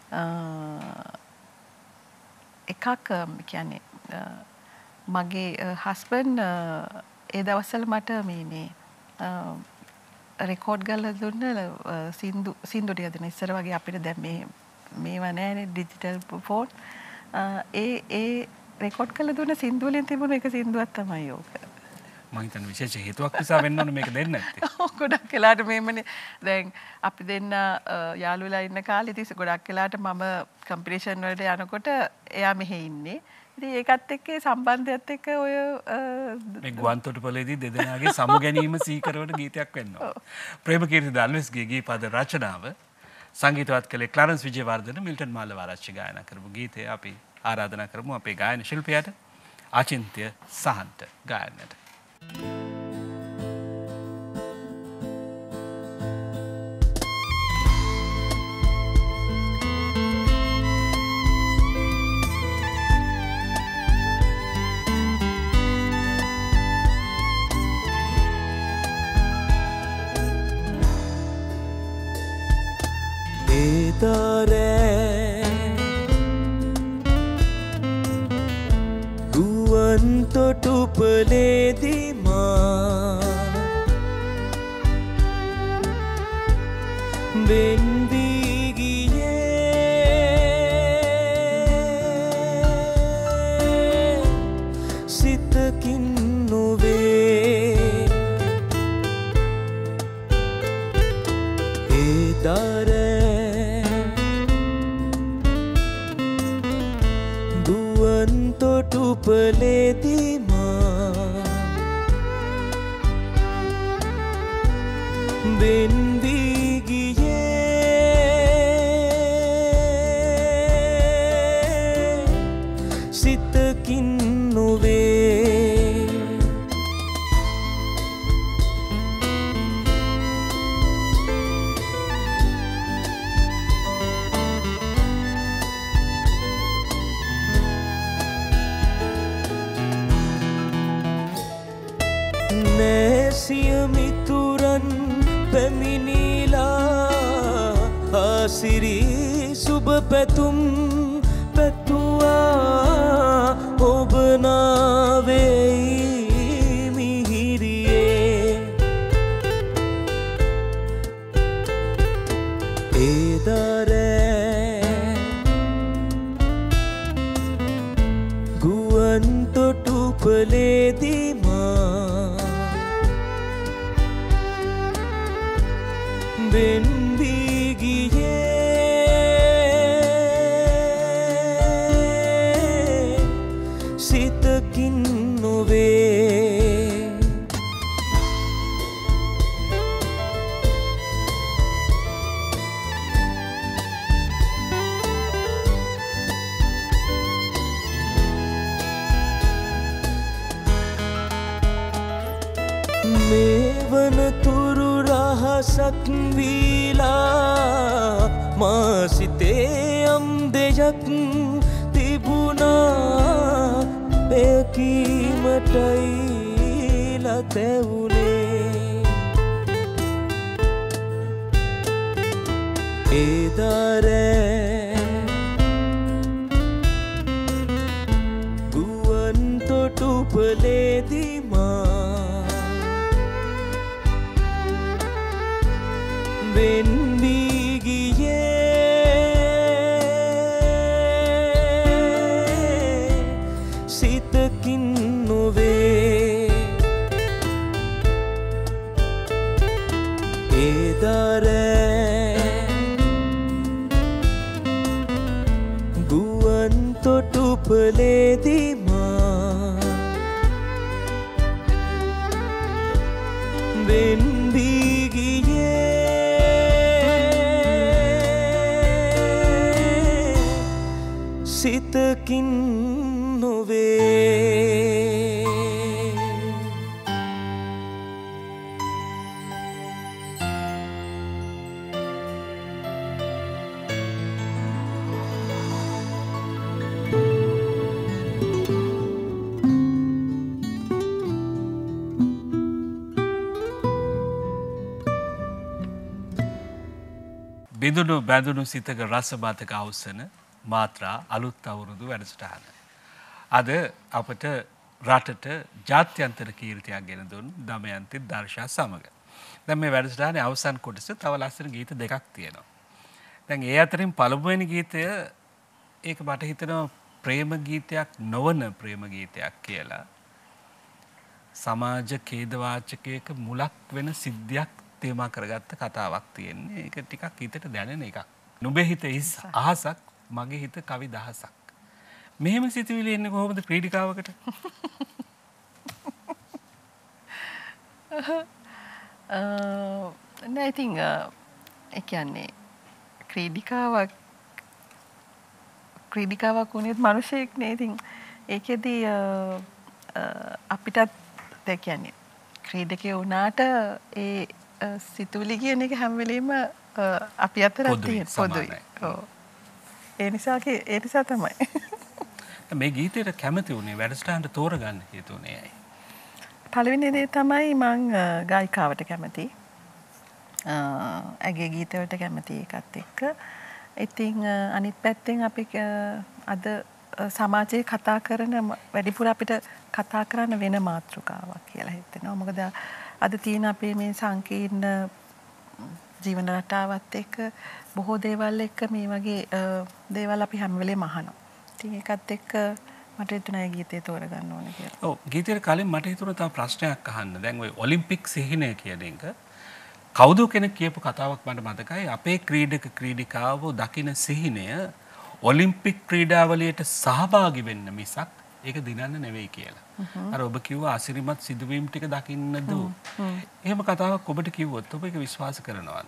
එකක් කියන්නේ මගේ හස්බන්ඩ් ඒ දවස්වල මට මේ මේ රෙකෝඩ් ගාලා දුන්න සින්දු සින්දු ටික දෙන ඉස්සර වගේ අපිට දැන් මේ මේවා නැහැනේ ඩිජිටල් ෆෝන් ඒ ඒ රෙකෝඩ් කරලා දුන්න සින්දු වලින් තිබුණ එක සින්දුවක් තමයි ඕක. මම හිතන්නේ විශේෂ හේතුවක් නිසා වෙන්න ඕනේ මේක දෙන්න නැත්තේ. ඔව් ගොඩක් වෙලාට මේමනේ දැන් අපි දෙන්න යාළුවලා ඉන්න කාලේ ඉතින් ගොඩක් වෙලාට මම කම්පිටිෂන් වලට යනකොට එයා මෙහෙ ඉන්නේ. ඉතින් ඒකත් එක්ක සම්බන්ධයත් එක්ක ඔය මේ ගුවන් තොටුපළේදී දෙදෙනාගේ සමු ගැනීම සීකරවට ගීතයක් වෙන්න ඕන. ප්‍රේමකීර්ති දල්වෙස්ගේ ගී පද රචනාව සංගීතවත් කළේ ක්ලාරන්ස් විජේවර්ධන මිල්ටන් මාලවආරච්චි ගායනා කරපු ගීතය අපි ආරාධනා කරමු අපේ ගායන ශිල්පියාට ආචින්ත්‍ය සහන්ට ගායනයට. ඒතරෑ ගුවන් තොටුපළේදී වෙන් වී ගියේ සිතකින් නොවේ ඒ දරෑ ගුවන් තොටුපළේදී වෙන් වී ගියේ සිතකින් නොවේ නැසිය මිතුරන් පැමිණිලා ආසිරි සුබ පැතුම් පැතුවා ඔබ නාවෙයි මිහිරියේ ඒ දරෑ ගුවන් තොටුපළේදී මා අනතුරු රහසක් වීලා මා සිතේ යම් දෙයක් තිබුණා පෙකීමටයි ලතැවුනේ ඒදරෑ ගුවන් තොටුපලේදී මා වෙන් වී ගියේ සිතකින් නොවේ ඒදරෑ ගුවන් තොටුපලේදී මා වෙන් වී ගියේ සිතකින් නොවේ බිඳුණු බැඳුණු සිතක රස බතක අවසන මාත්‍රා අලුත් අවුරුදු වැඩසටහන. අද අපට රටට ජාත්‍යන්තර කීර්තියක් ගෙන දුන් දමයන්ති දර්ශා සමග. දැන් මේ වැඩසටහනේ අවසන් කොටස තව ලස්සන ගීත දෙකක් තියෙනවා. දැන් ඒ අතරින් පළමුවෙනි ගීතය ඒක මට හිතෙනවා ප්‍රේම ගීතයක් නොවන ප්‍රේම ගීතයක් කියලා. සමාජ ඛේදවාචකයක මුලක් වෙන සිද්ධියක් තේමා කරගත්ත කතාවක් තියෙන්නේ. ඒක ටිකක් හිතට දැනෙන එකක්. නුඹේ හිත ඉස් අහසක් මගේ හිත කවි දහසක්. මෙහෙම සිතුවිලි එන්නේ කොහොමද ක්‍රීඩිකාවකට? නෑ ඉතින් ඒ කියන්නේ ක්‍රීඩිකාවක් ක්‍රීඩිකාවක් වුණේත් මිනිසෙක් නේ. ඉතින් ඒකෙදී අපිටත් ඒ කියන්නේ ක්‍රීඩකයෝ වුණාට ඒ සිතුවිලි කියන එක හැම වෙලෙම අපි අතර තියෙන පොදුයි. ඔව්. ඒ නිසා ඒ නිසා තමයි. මේ ගීතයට කැමති වුණේ වැඩසටහනට තෝරගන්න හේතුනේ ඇයි? පළවෙනි දේ තමයි මං ගායිකාවට කැමති. ඇගේ ගීතවලට කැමති එකත් එක්ක. ඉතින් අනිත් පැත්තෙන් අපි අද සමාජයේ කතා කරන වැඩිපුර අපිට කතා කරන්න වෙන මාතෘකාවක් කියලා හිතෙනවා. මොකද අද තියෙන අපේ මේ සංකීර්ණ ජීවන රටාවත් එක්ක බොහෝ දේවල් එක්ක මේ වගේ දේවල් අපි හැම වෙලේම අහනවා. ඉතින් ඒකත් එක්ක මට හිතුණා ගීතේ තෝරගන්න ඕනේ කියලා. ඔව් ගීතේ කලින් මට හිතුණා තව ප්‍රශ්නයක් අහන්න. දැන් ওই ඔලිම්පික් සිහිනය කියන එක කවුද කෙනෙක් කියපු කතාවක් මට මතකයි. අපේ ක්‍රීඩක ක්‍රීඩිකාවෝ දකින සිහිනය ඔලිම්පික් ක්‍රීඩාවලියට සහභාගී වෙන්න මිසක් ඒක දිනන්න නෙවෙයි කියලා. අර ඔබ කිව්වා අසිරිමත් සිදුවීම් ටික දකින්නද? එහෙම කතාවක් ඔබට කිව්වොත් ඔබ ඒක විශ්වාස කරනවද?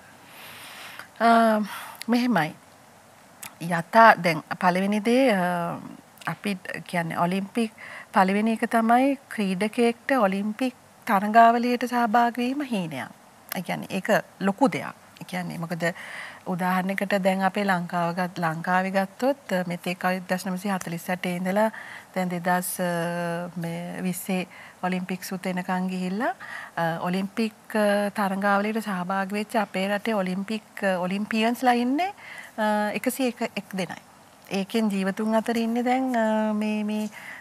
මෙහෙමයි. යථා දැන් පළවෙනි දේ අපි කියන්නේ ඔලිම්පික් පළවෙනි එක තමයි ක්‍රීඩකයෙක්ට ඔලිම්පික් තරඟාවලියට සහභාගී වීම හීනයක්. ඒ කියන්නේ ඒක ලොකු දෙයක්. ඒ කියන්නේ මොකද උදාහරණයකට දැන් අපේ ලංකාව ගත් ලංකාවේ ගත්තොත් මෙතෙක් හදාස් නවසිය හතළිස් අටේ ඉඳලා දැන් දෙදාස් විස්සේ ඔලිම්පික්ස් උත් එනකන් ගිහිල්ලා ඔලිම්පික් තරඟාවලියට සහභාගී වෙච්ච අපේ රටේ ඔලිම්පික් ඔලිම්පියන්ස්ලා ඉන්නේ එකසිය එක දෙනයි. ඒකෙන් ජීවතුන් අතර ඉන්නේ දැන් මේ මේ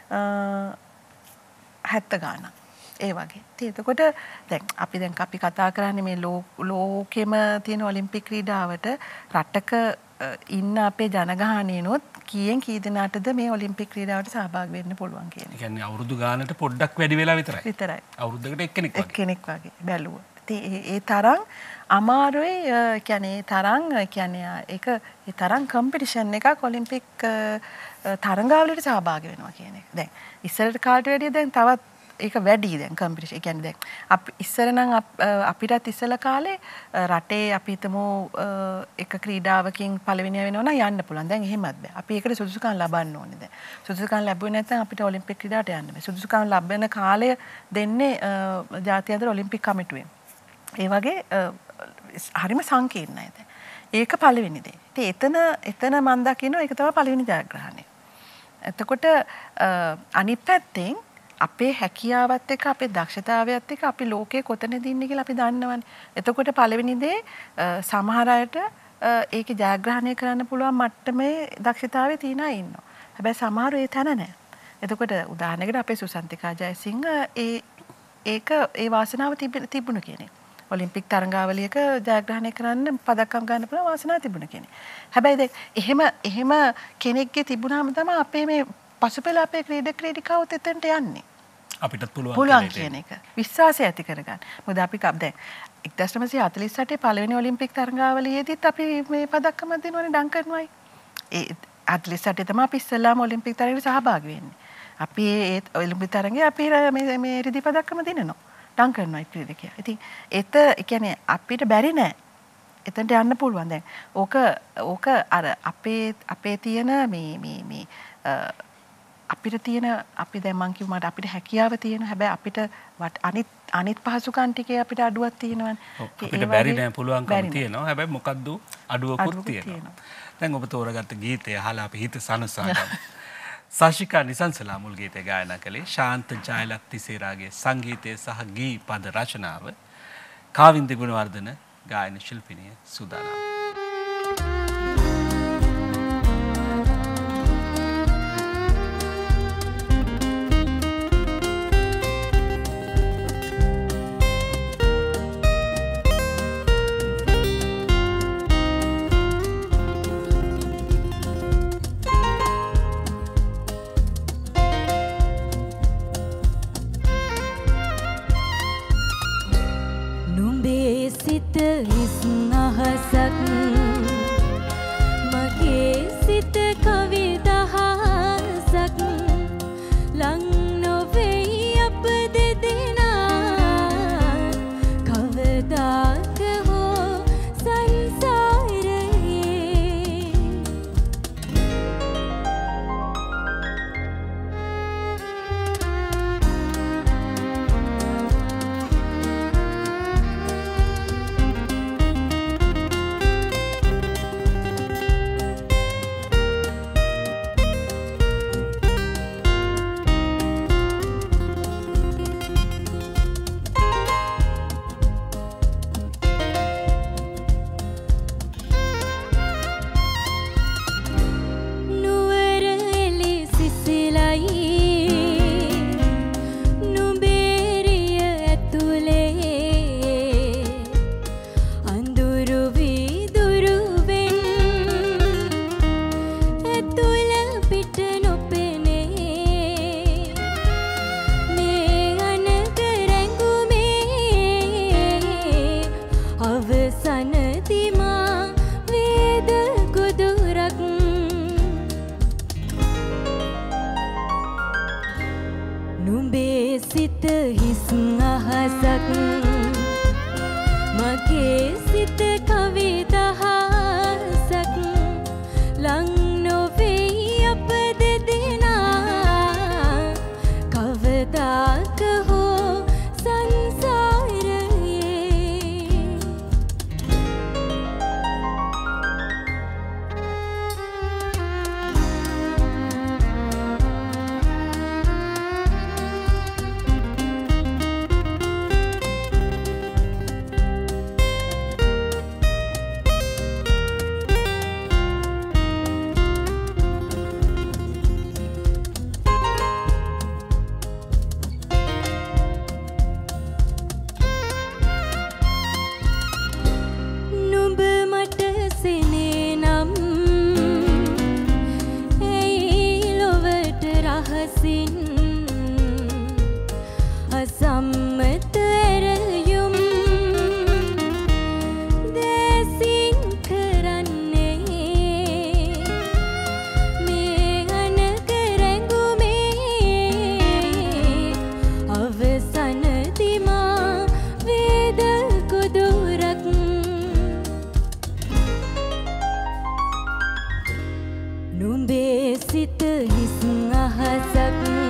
හැත්තෑ ගාණක්. ඒ වගේ. ඉතින් එතකොට දැන් අපි දැන් අපි කතා කරන්නේ මේ ලෝකෙම තියෙන ඔලිම්පික් ක්‍රීඩාවට රටක ඉන්න අපේ ජනගහනයනොත් කීයෙන් කී දෙනාටද මේ ඔලිම්පික් ක්‍රීඩාවට සහභාගී වෙන්න පුළුවන් කියන එක. ඒ කියන්නේ අවුරුදු ගානට පොඩ්ඩක් වැඩි වෙලා විතරයි. විතරයි. අවුරුද්දකට එක්කෙනෙක් වගේ. එක්කෙනෙක් වගේ බැලුවා. ඉතින් ඒ තරම් අමාරුයි කියන්නේ ඒ තරම් කියන්නේ ඒක ඒ තරම් කම්පිටිෂන් එකක් ඔලිම්පික් තරඟාවලියට සහභාගී වෙනවා කියන එක. දැන් ඉස්සරට කාට වැඩිය දැන් තවත් ඒක වැඩි දැන් කම්පිටිෂන්. ඒ කියන්නේ දැන් අපි ඉස්සර නම් අපිටත් ඉස්සලා කාලේ රටේ අපි හිතමු එක ක්‍රීඩාවකින් පළවෙනිය වෙනවා නම් යන්න පුළුවන්. දැන් එහෙමත් බෑ. අපි ඒකට සුදුසුකම් ලබන්න ඕනේ දැන්. සුදුසුකම් ලැබුවේ නැත්නම් අපිට ඔලිම්පික් ක්‍රීඩාවට යන්න බෑ. සුදුසුකම් ලැබෙන කාලය දෙන්නේ ජාත්‍යන්තර ඔලිම්පික් කමිටුවෙන්. ඒ වගේ හරිම සංකීර්ණයි. ඒක පළවෙනි දේ. ඉතින් එතන එතන මම දකිනවා ඒක තමයි පළවෙනි ජයග්‍රහණය. එතකොට අනිත් පැත්තෙන් අපේ හැකියාවත් එක්ක අපේ දක්ෂතාවයත් එක්ක අපි ලෝකේ කොතනද ඉන්නේ කියලා අපි දන්නවනේ. එතකොට පළවෙනි දේ සමහර අයට ඒක ජයග්‍රහණය කරන්න පුළුවන් මට්ටමේ දක්ෂතාවය තියන අය ඉන්නවා. හැබැයි සමහරව ඒ තැන නැහැ. එතකොට උදාහරණයකට අපේ සුසන්තිකා ජයසිංහ ඒ ඒක ඒ වාසනාව තිබුණ කෙනෙක්. ඔලිම්පික් තරඟාවලියක ජයග්‍රහණය කරන්න පදක්කම් ගන්න පුළුවන් වාසනාව තිබුණ කෙනෙක්. හැබැයි දැන් එහෙම එහෙම කෙනෙක්ගේ තිබුණාම තමයි අපේ මේ පසුපෙළ අපේ ක්‍රීඩක ක්‍රීඩිකාවොත් එතනට යන්නේ. අපිටත් පුළුවන් පුළුවන් කියන එක. විශ්වාසය ඇති කරගන්න. මොකද අපි දැන් එක්දහස් නවසිය හතළිස් අටේ පළවෙනි ඔලිම්පික් තරඟාවලියේදීත් අපි මේ පදක්කමක් දෙනවනේ ඩංකන්වයි. ඒ හතළිස් අටේ තමයි අපි ඉස්සෙල්ලාම ඔලිම්පික් තරඟේ සහභාගී වෙන්නේ. අපි ඒ ඔලිම්පික් තරඟේ අපි මේ මේ රිදි පදක්කම දිනනවා. ඩංකන්වයි ක්‍රීඩකයා. ඉතින් ඒත ඒ කියන්නේ අපිට බැරි නෑ. එතනට යන්න පුළුවන් දැන්. ඕක ඕක අර අපේ අපේ තියෙන මේ මේ මේ අපිට තියෙන අපි දැන් මං කිව්ව මට අපිට හැකියාව තියෙන හැබැයි අපිට අනිත් අනිත් පහසුකම් ටිකේ අපිට අඩුවක් තියෙනවනේ. අපිට බැරි නෑ පුළුවන්කම තියෙනවා. හැබැයි මොකද්ද අඩුවකුත් තියෙනවා. දැන් ඔබ තෝරගත්ත ගීතය අහලා අපි හිත සනසා ගමු. සාශිකා නිසංසලා මුල් ගීතය ගායනා කළේ ශාන්ත ජයලත්තිසේරාගේ සංගීතය සහ ගී පද රචනාව කාවින්ද ගුණවර්ධන ගායන ශිල්පිනිය සූදානම්.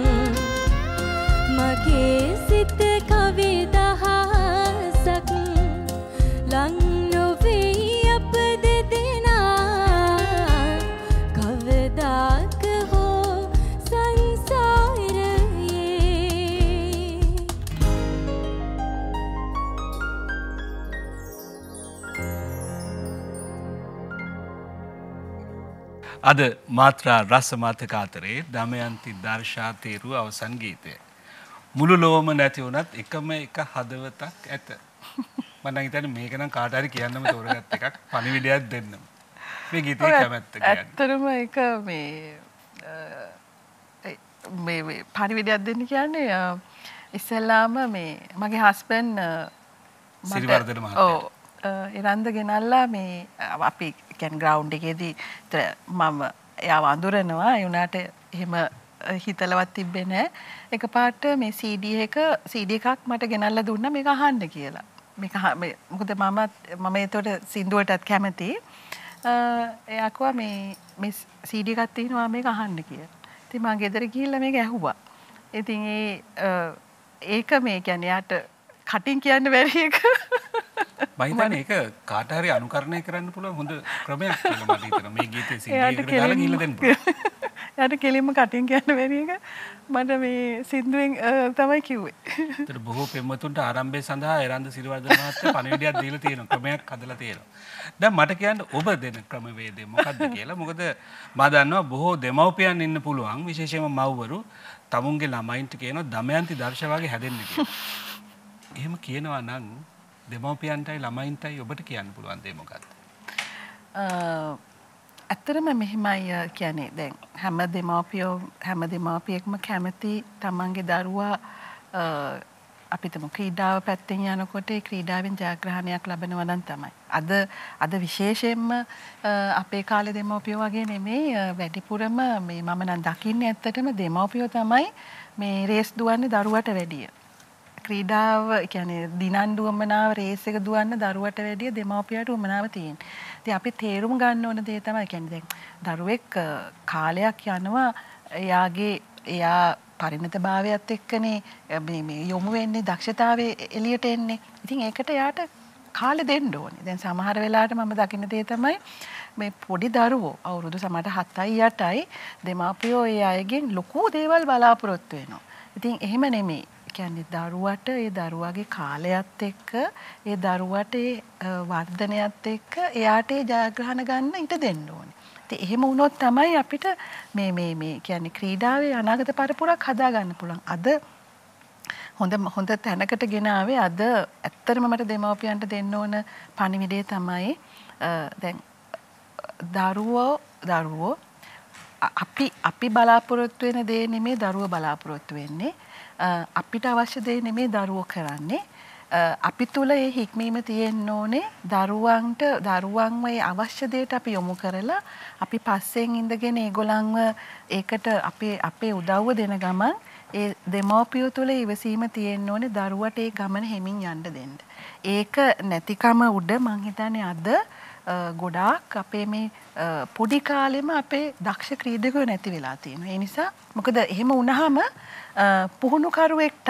මගේ සිත කවි දහසක් අද මාත්‍රා රස මාතක අතරේ දමයන්ති දර්ශා තේරු අවසන් ගීතය. මුළු ලෝම නැති වුණත් එකම එක හදවතක් ඇත. මම නම් හිතන්නේ මේක නම් කාට හරි කියන්නම තෝරගත්ත එකක් පණිවිඩයක් දෙන්නම. මේ ගීතේ කැමැත්ත කියන්නේ. ඇත්තටම ඒක මේ මේ මේ පණිවිඩයක් දෙන්න කියන්නේ ඉස්සෙල්ලාම මේ මගේ හස්බන්ඩ් සිරිවර්ධන මහත්තයා. ඔව් ඉරන්ද ගෙනල්ලා මේ අපි කියන්නේ ග්‍රවුන්ඩ් එකේදී මම එයාව අඳුරනවා ඒ උනාට එහෙම හිතලවත් තිබ්බේ නැහැ. එකපාරට මේ සී ඩී එක සී ඩී එකක් මට ගෙනල්ලා දුන්නා මේක අහන්න කියලා. මේක මොකද මම මම ඒතකොට සින්දුවටත් කැමතියි. එයා කිව්වා මේ මේ සී ඩී එකක් තියෙනවා මේක අහන්න කියලා. ඉතින් මම ගෙදර ගිහිල්ලා මේක ඇහුවා. ඉතින් ඒ ඒක මේ කියන්නේ යාට කටින් කියන්න බැරි එක. මම හිතන්නේ ඒක කාට හරි අනුකරණය කරන්න පුළුවන් හොඳ ක්‍රමයක් කියලා මට හිතෙනවා. මේ ගීතේ සී ඩී එකට දාලා ගිහිල්ලා දෙන්න පුළුවන්. යාට කෙලින්ම කටින් කියන්න බැරි එක මට මේ සින්දුවෙන් තමයි කිව්වේ. ඒතර බොහෝ පෙම්වතුන්ට ආරම්භය සඳහා එරන්ද සිරිවර්ධන මහත්තයා පණිවිඩයක් දීලා තියෙනවා. ක්‍රමයක් හදලා තියෙනවා. දැන් මට කියන්න ඔබ දෙන ක්‍රමවේදය මොකක්ද කියලා. මොකද මම දන්නවා බොහෝ දෙමව්පියන් ඉන්න පුළුවන් විශේෂයෙන්ම මව්වරු තමුන්ගේ ළමයින්ට කියනවා දමයන්ති දර්ශ වගේ හැදෙන්න කියලා. එහෙම කියනවා නම් දෙමව්පියන්ටයි ළමයින්ටයි ඔබට කියන්න පුළුවන් දේ මොකක්ද? ඇත්තටම මෙහෙමයි කියන්නේ දැන් හැම දෙමව්පියෝ හැම දෙමව්පියෙක්ම කැමති තමන්ගේ දරුවා අපිටම ක්‍රීඩාව පැත්තෙන් යනකොට ඒ ක්‍රීඩාවෙන් ජයග්‍රහණයක් ලබනවා නම් තමයි. අද අද විශේෂයෙන්ම අපේ කාලේ දෙමව්පියෝ වගේ නෙමෙයි වැඩිපුරම මේ මම නම් දකින්නේ ඇත්තටම දෙමව්පියෝ තමයි මේ රේස් දුවන්නේ දරුවට වැඩිය. ක්‍රීඩාව කියන්නේ දිනන් දුවමනාව රේස් එක දුවන්න දරුවට වැඩිය දෙමව්පියාට උමනාව තියෙන. ඉතින් අපි තේරුම් ගන්න ඕන දේ තමයි කියන්නේ දැන් දරුවෙක් කාලයක් යනවා එයාගේ එයා පරිණතභාවයත් එක්කනේ මේ මේ යොමු වෙන්නේ දක්ෂතාවයේ එළියට එන්නේ. ඉතින් ඒකට එයාට කාලෙ දෙන්න ඕනේ. දැන් සමහර වෙලාවට මම දකින්න දේ තමයි මේ පොඩි දරුවෝ අවුරුදු සමහරට හතයි අටයි දෙමාපියෝ ඒ අයගෙන් ලොකු දේවල් බලාපොරොත්තු වෙනවා. ඉතින් එහෙම නෙමෙයි. කියන්නේ දරුවට ඒ දරුවාගේ කාලයත් එක්ක ඒ දරුවට ඒ වර්ධනයත් එක්ක එයාට ඒ ජයග්‍රහණ ගන්න ඉඩ දෙන්න ඕනේ. ඉතින් එහෙම වුණොත් තමයි අපිට මේ මේ මේ කියන්නේ ක්‍රීඩාවේ අනාගත පරපුරක් හදා ගන්න පුළුවන්. අද හොඳ හොඳ තැනකට ගෙන ආවේ අද ඇත්තටම මට දෙමව්පියන්ට දෙන්න ඕන පණිවිඩය තමයි දැන් දරුවෝ දරුවෝ අපි අපි බලාපොරොත්තු වෙන දේ නෙමෙයි දරුවෝ බලාපොරොත්තු වෙන්නේ. අපිට අවශ්‍ය දේ නෙමෙයි දරුවෝ කරන්නේ. අපි තුල ඒ හික්මීම තියෙන්න ඕනේ දරුවන්ට දරුවන්ව ඒ අවශ්‍ය දේට අපි යොමු කරලා අපි පස්සෙන් ඉඳගෙන ඒගොල්ලන්ව ඒකට අපේ අපේ උදව්ව දෙන ගමන් ඒ දෙමෝපියෝ තුල ඉවසීම තියෙන්න ඕනේ දරුවට ඒ ගමන හෙමින් යන්න දෙන්න. ඒක නැතිකම උඩ මං හිතන්නේ අද ගොඩාක් අපේ මේ පොඩි කාලෙම අපේ දක්ෂ ක්‍රීඩකයෝ නැති වෙලා තියෙනවා. ඒ නිසා මොකද එහෙම වුණාම පුහුණුකරුවෙක්ටත්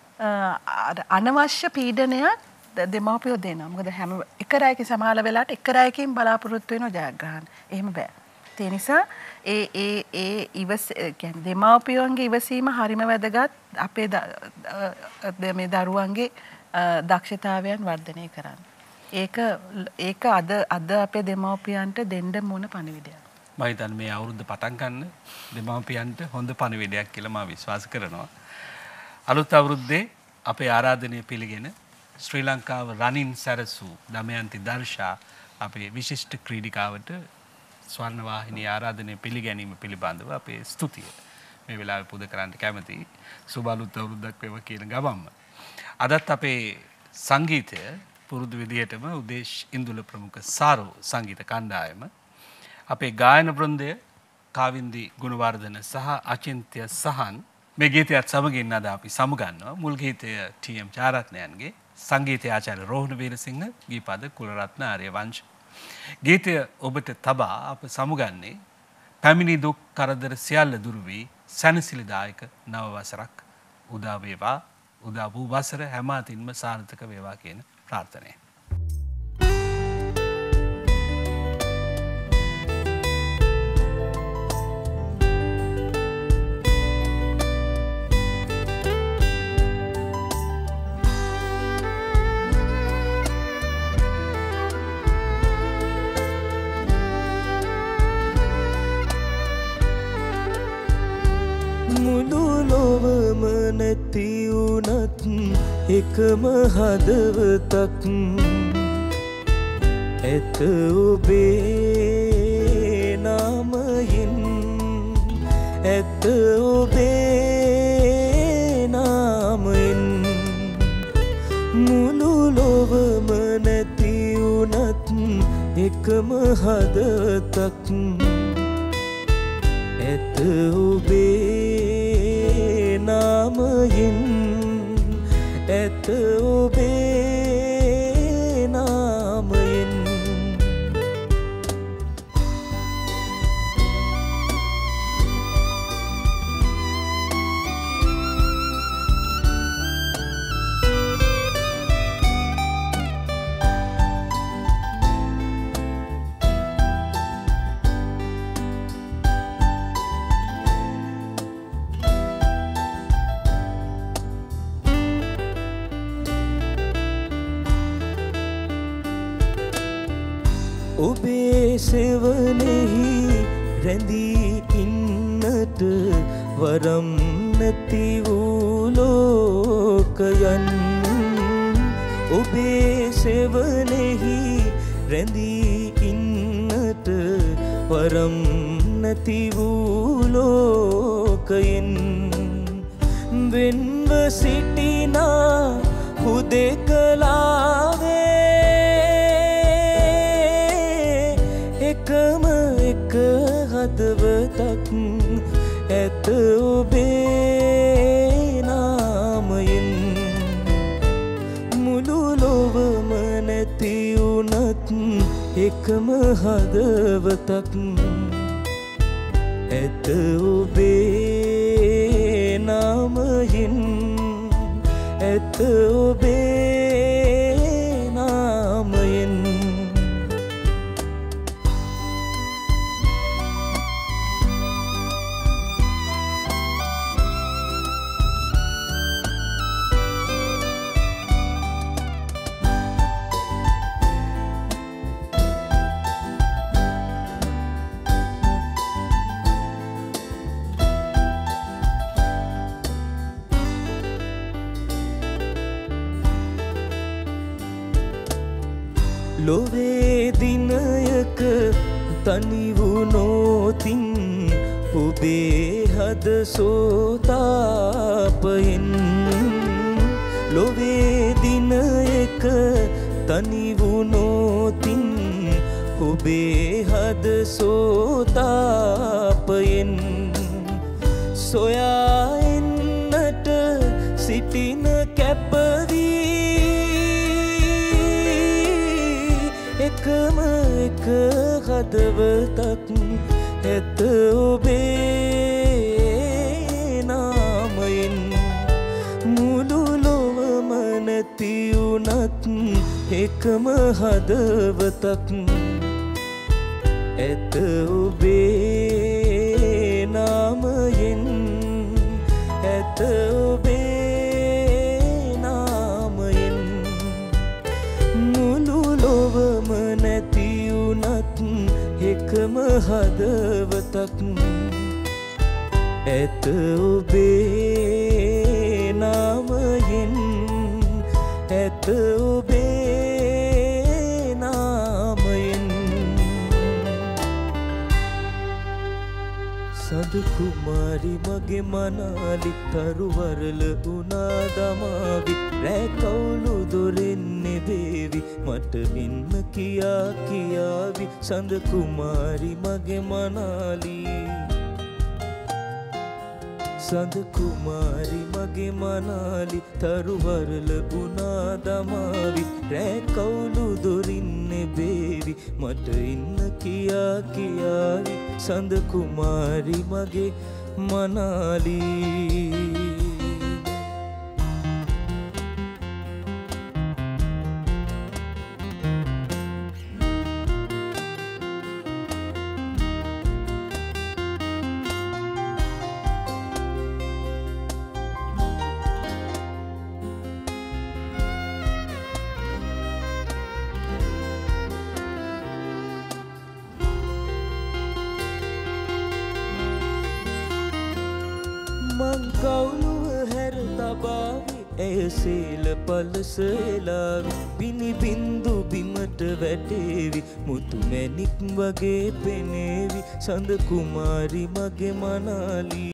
අනවශ්‍ය පීඩනයක් දෙමව්පියෝ දෙනවා. මොකද හැම එක රැයකින් සමාල වෙලාවට එක රැයකින් බලාපොරොත්තු වෙනවා ජයග්‍රහණ. එහෙම බෑ. ඒ නිසා ඒ ඒ ඒ ඉවස කියන්නේ දෙමව්පියන්ගේ ඉවසීම හරිම වැදගත් අපේ මේ දරුවන්ගේ දක්ෂතාවයන් වර්ධනය කරන්න. ඒක ඒක අද අද අපේ දෙමව්පියන්ට දෙන්න මොන පණිවිඩයක්. මම හිතන්නේ මේ අවුරුද්ද පටන් ගන්න දෙමව්පියන්ට හොඳ පණිවිඩයක් කියලා මම විශ්වාස කරනවා. අලුත් අවුරුද්දේ අපේ ආරාධනය පිළිගෙන ශ්‍රී ලංකාව රනින් සැරසූ දමයන්ති දර්ශා අපේ විශිෂ්ට ක්‍රීඩිකාවට ස්වර්ණවාහිනී ආරාධනය පිළිගැනීම පිළිබඳව අපේ ස්තුතිය මේ වෙලාවේ පුද කරන්න කැමතියි. සුබ අලුත් අවුරුද්දක් වේවා කියන ගමන්ම අදත් අපේ සංගීතය පුරුදු විදිහටම උදේශ් ඉන්දුල ප්‍රමුඛ සාරෝ සංගීත කණ්ඩායම අපේ ගායන බෘන්දය කාවින්දි ගුණවර්ධන සහ අචින්ත්‍ය සහන් මේ ගීතයත් සමගින් අද අපි සමුගන්නවා. මුල් ගීතය ටී එම් චාරත්නයන්ගේ, සංගීත ආචාර්ය රෝහණ වීරසිංහ, ගීපද කුලරත්න ආර්යවංශ. ගීතය ඔබට තබා අප සමුගන්නේ පැමිණි දුක් කරදර සියල්ල දුරු වී සැනසිලිදායක නව වසරක් උදා වේවා. උදා වූ වසර හැම අතින්ම සාර්ථක වේවා කියන ප්‍රාර්ථනය. මුළු ලොවම නැති වුණත් එකම හදවතක් ඇත ඔබේ නාමයෙන් ඇත ඔබේ නාමයෙන් මුළු ලොවම නැති වුණත් එකම හදවතක් ඇත ඔබේ නාමයෙන් ඇත ඔබේ නාමයෙන් ඔබේ සෙවනෙහි රැඳී ඉන්නට වරම් නැති වූ ලෝකයන් ඔබේ සෙවනෙහි රැඳී ඉන්නට වරම් නැති වූ ලෝකයෙන් වෙන්ව සිටිනා හුදෙකලාවේ එකම එක හදවතක් ඇත ඔබේ නාමයෙන් මුළු ලොවම නැති වුණත් එකම හදවතක් ඇත ඔබේ නාමයෙන් ඇත ඔබේ නාමයෙන් ලොවේ දිනයක තනි වුණොතින් ඔබේ හද සෝතාපයෙන් ලොවේ දිනයක තනි වුණොතින් ඔබේ හද සෝතාපයෙන් සොයා එන්නට සිටින කැපවී එකම එක හදවතක් ඇත ඔබේ නාමයෙන් මුළු ලොවම නැති වුණත් එකම හදවතක් ඇත ඔබේ නාමයෙන් ඇත ඔබේ නාමයෙන් මුළු ලොවම නැති වුණත් එකම හදවතක් ඇත ඔබේ නාමයෙන් ඇත ඔබේ නාමයෙන් සඳ කුමාරි මගේ මනාලි තරුවරල උනා දමාවි රෑ කවුළු දොරෙන් නෙබේවි මට ඉන්න කියා කියාවි සඳ කුමාරි මගේ මනාලි සඳ කුමාරි මගේ මනාලි තරුවරල උනා දමාවි රෑ කවුළු දොරින් නෙබේවි මට ඉන්න කියා කියාවි සඳ කුමාරි මගේ මනාලි ඇය සේල පලසලාවි පිණි බින්දු බිමට වැටේවි මුතු මැණික් වගේ පෙනේවි සඳ කුමාරි මගේ මනාලී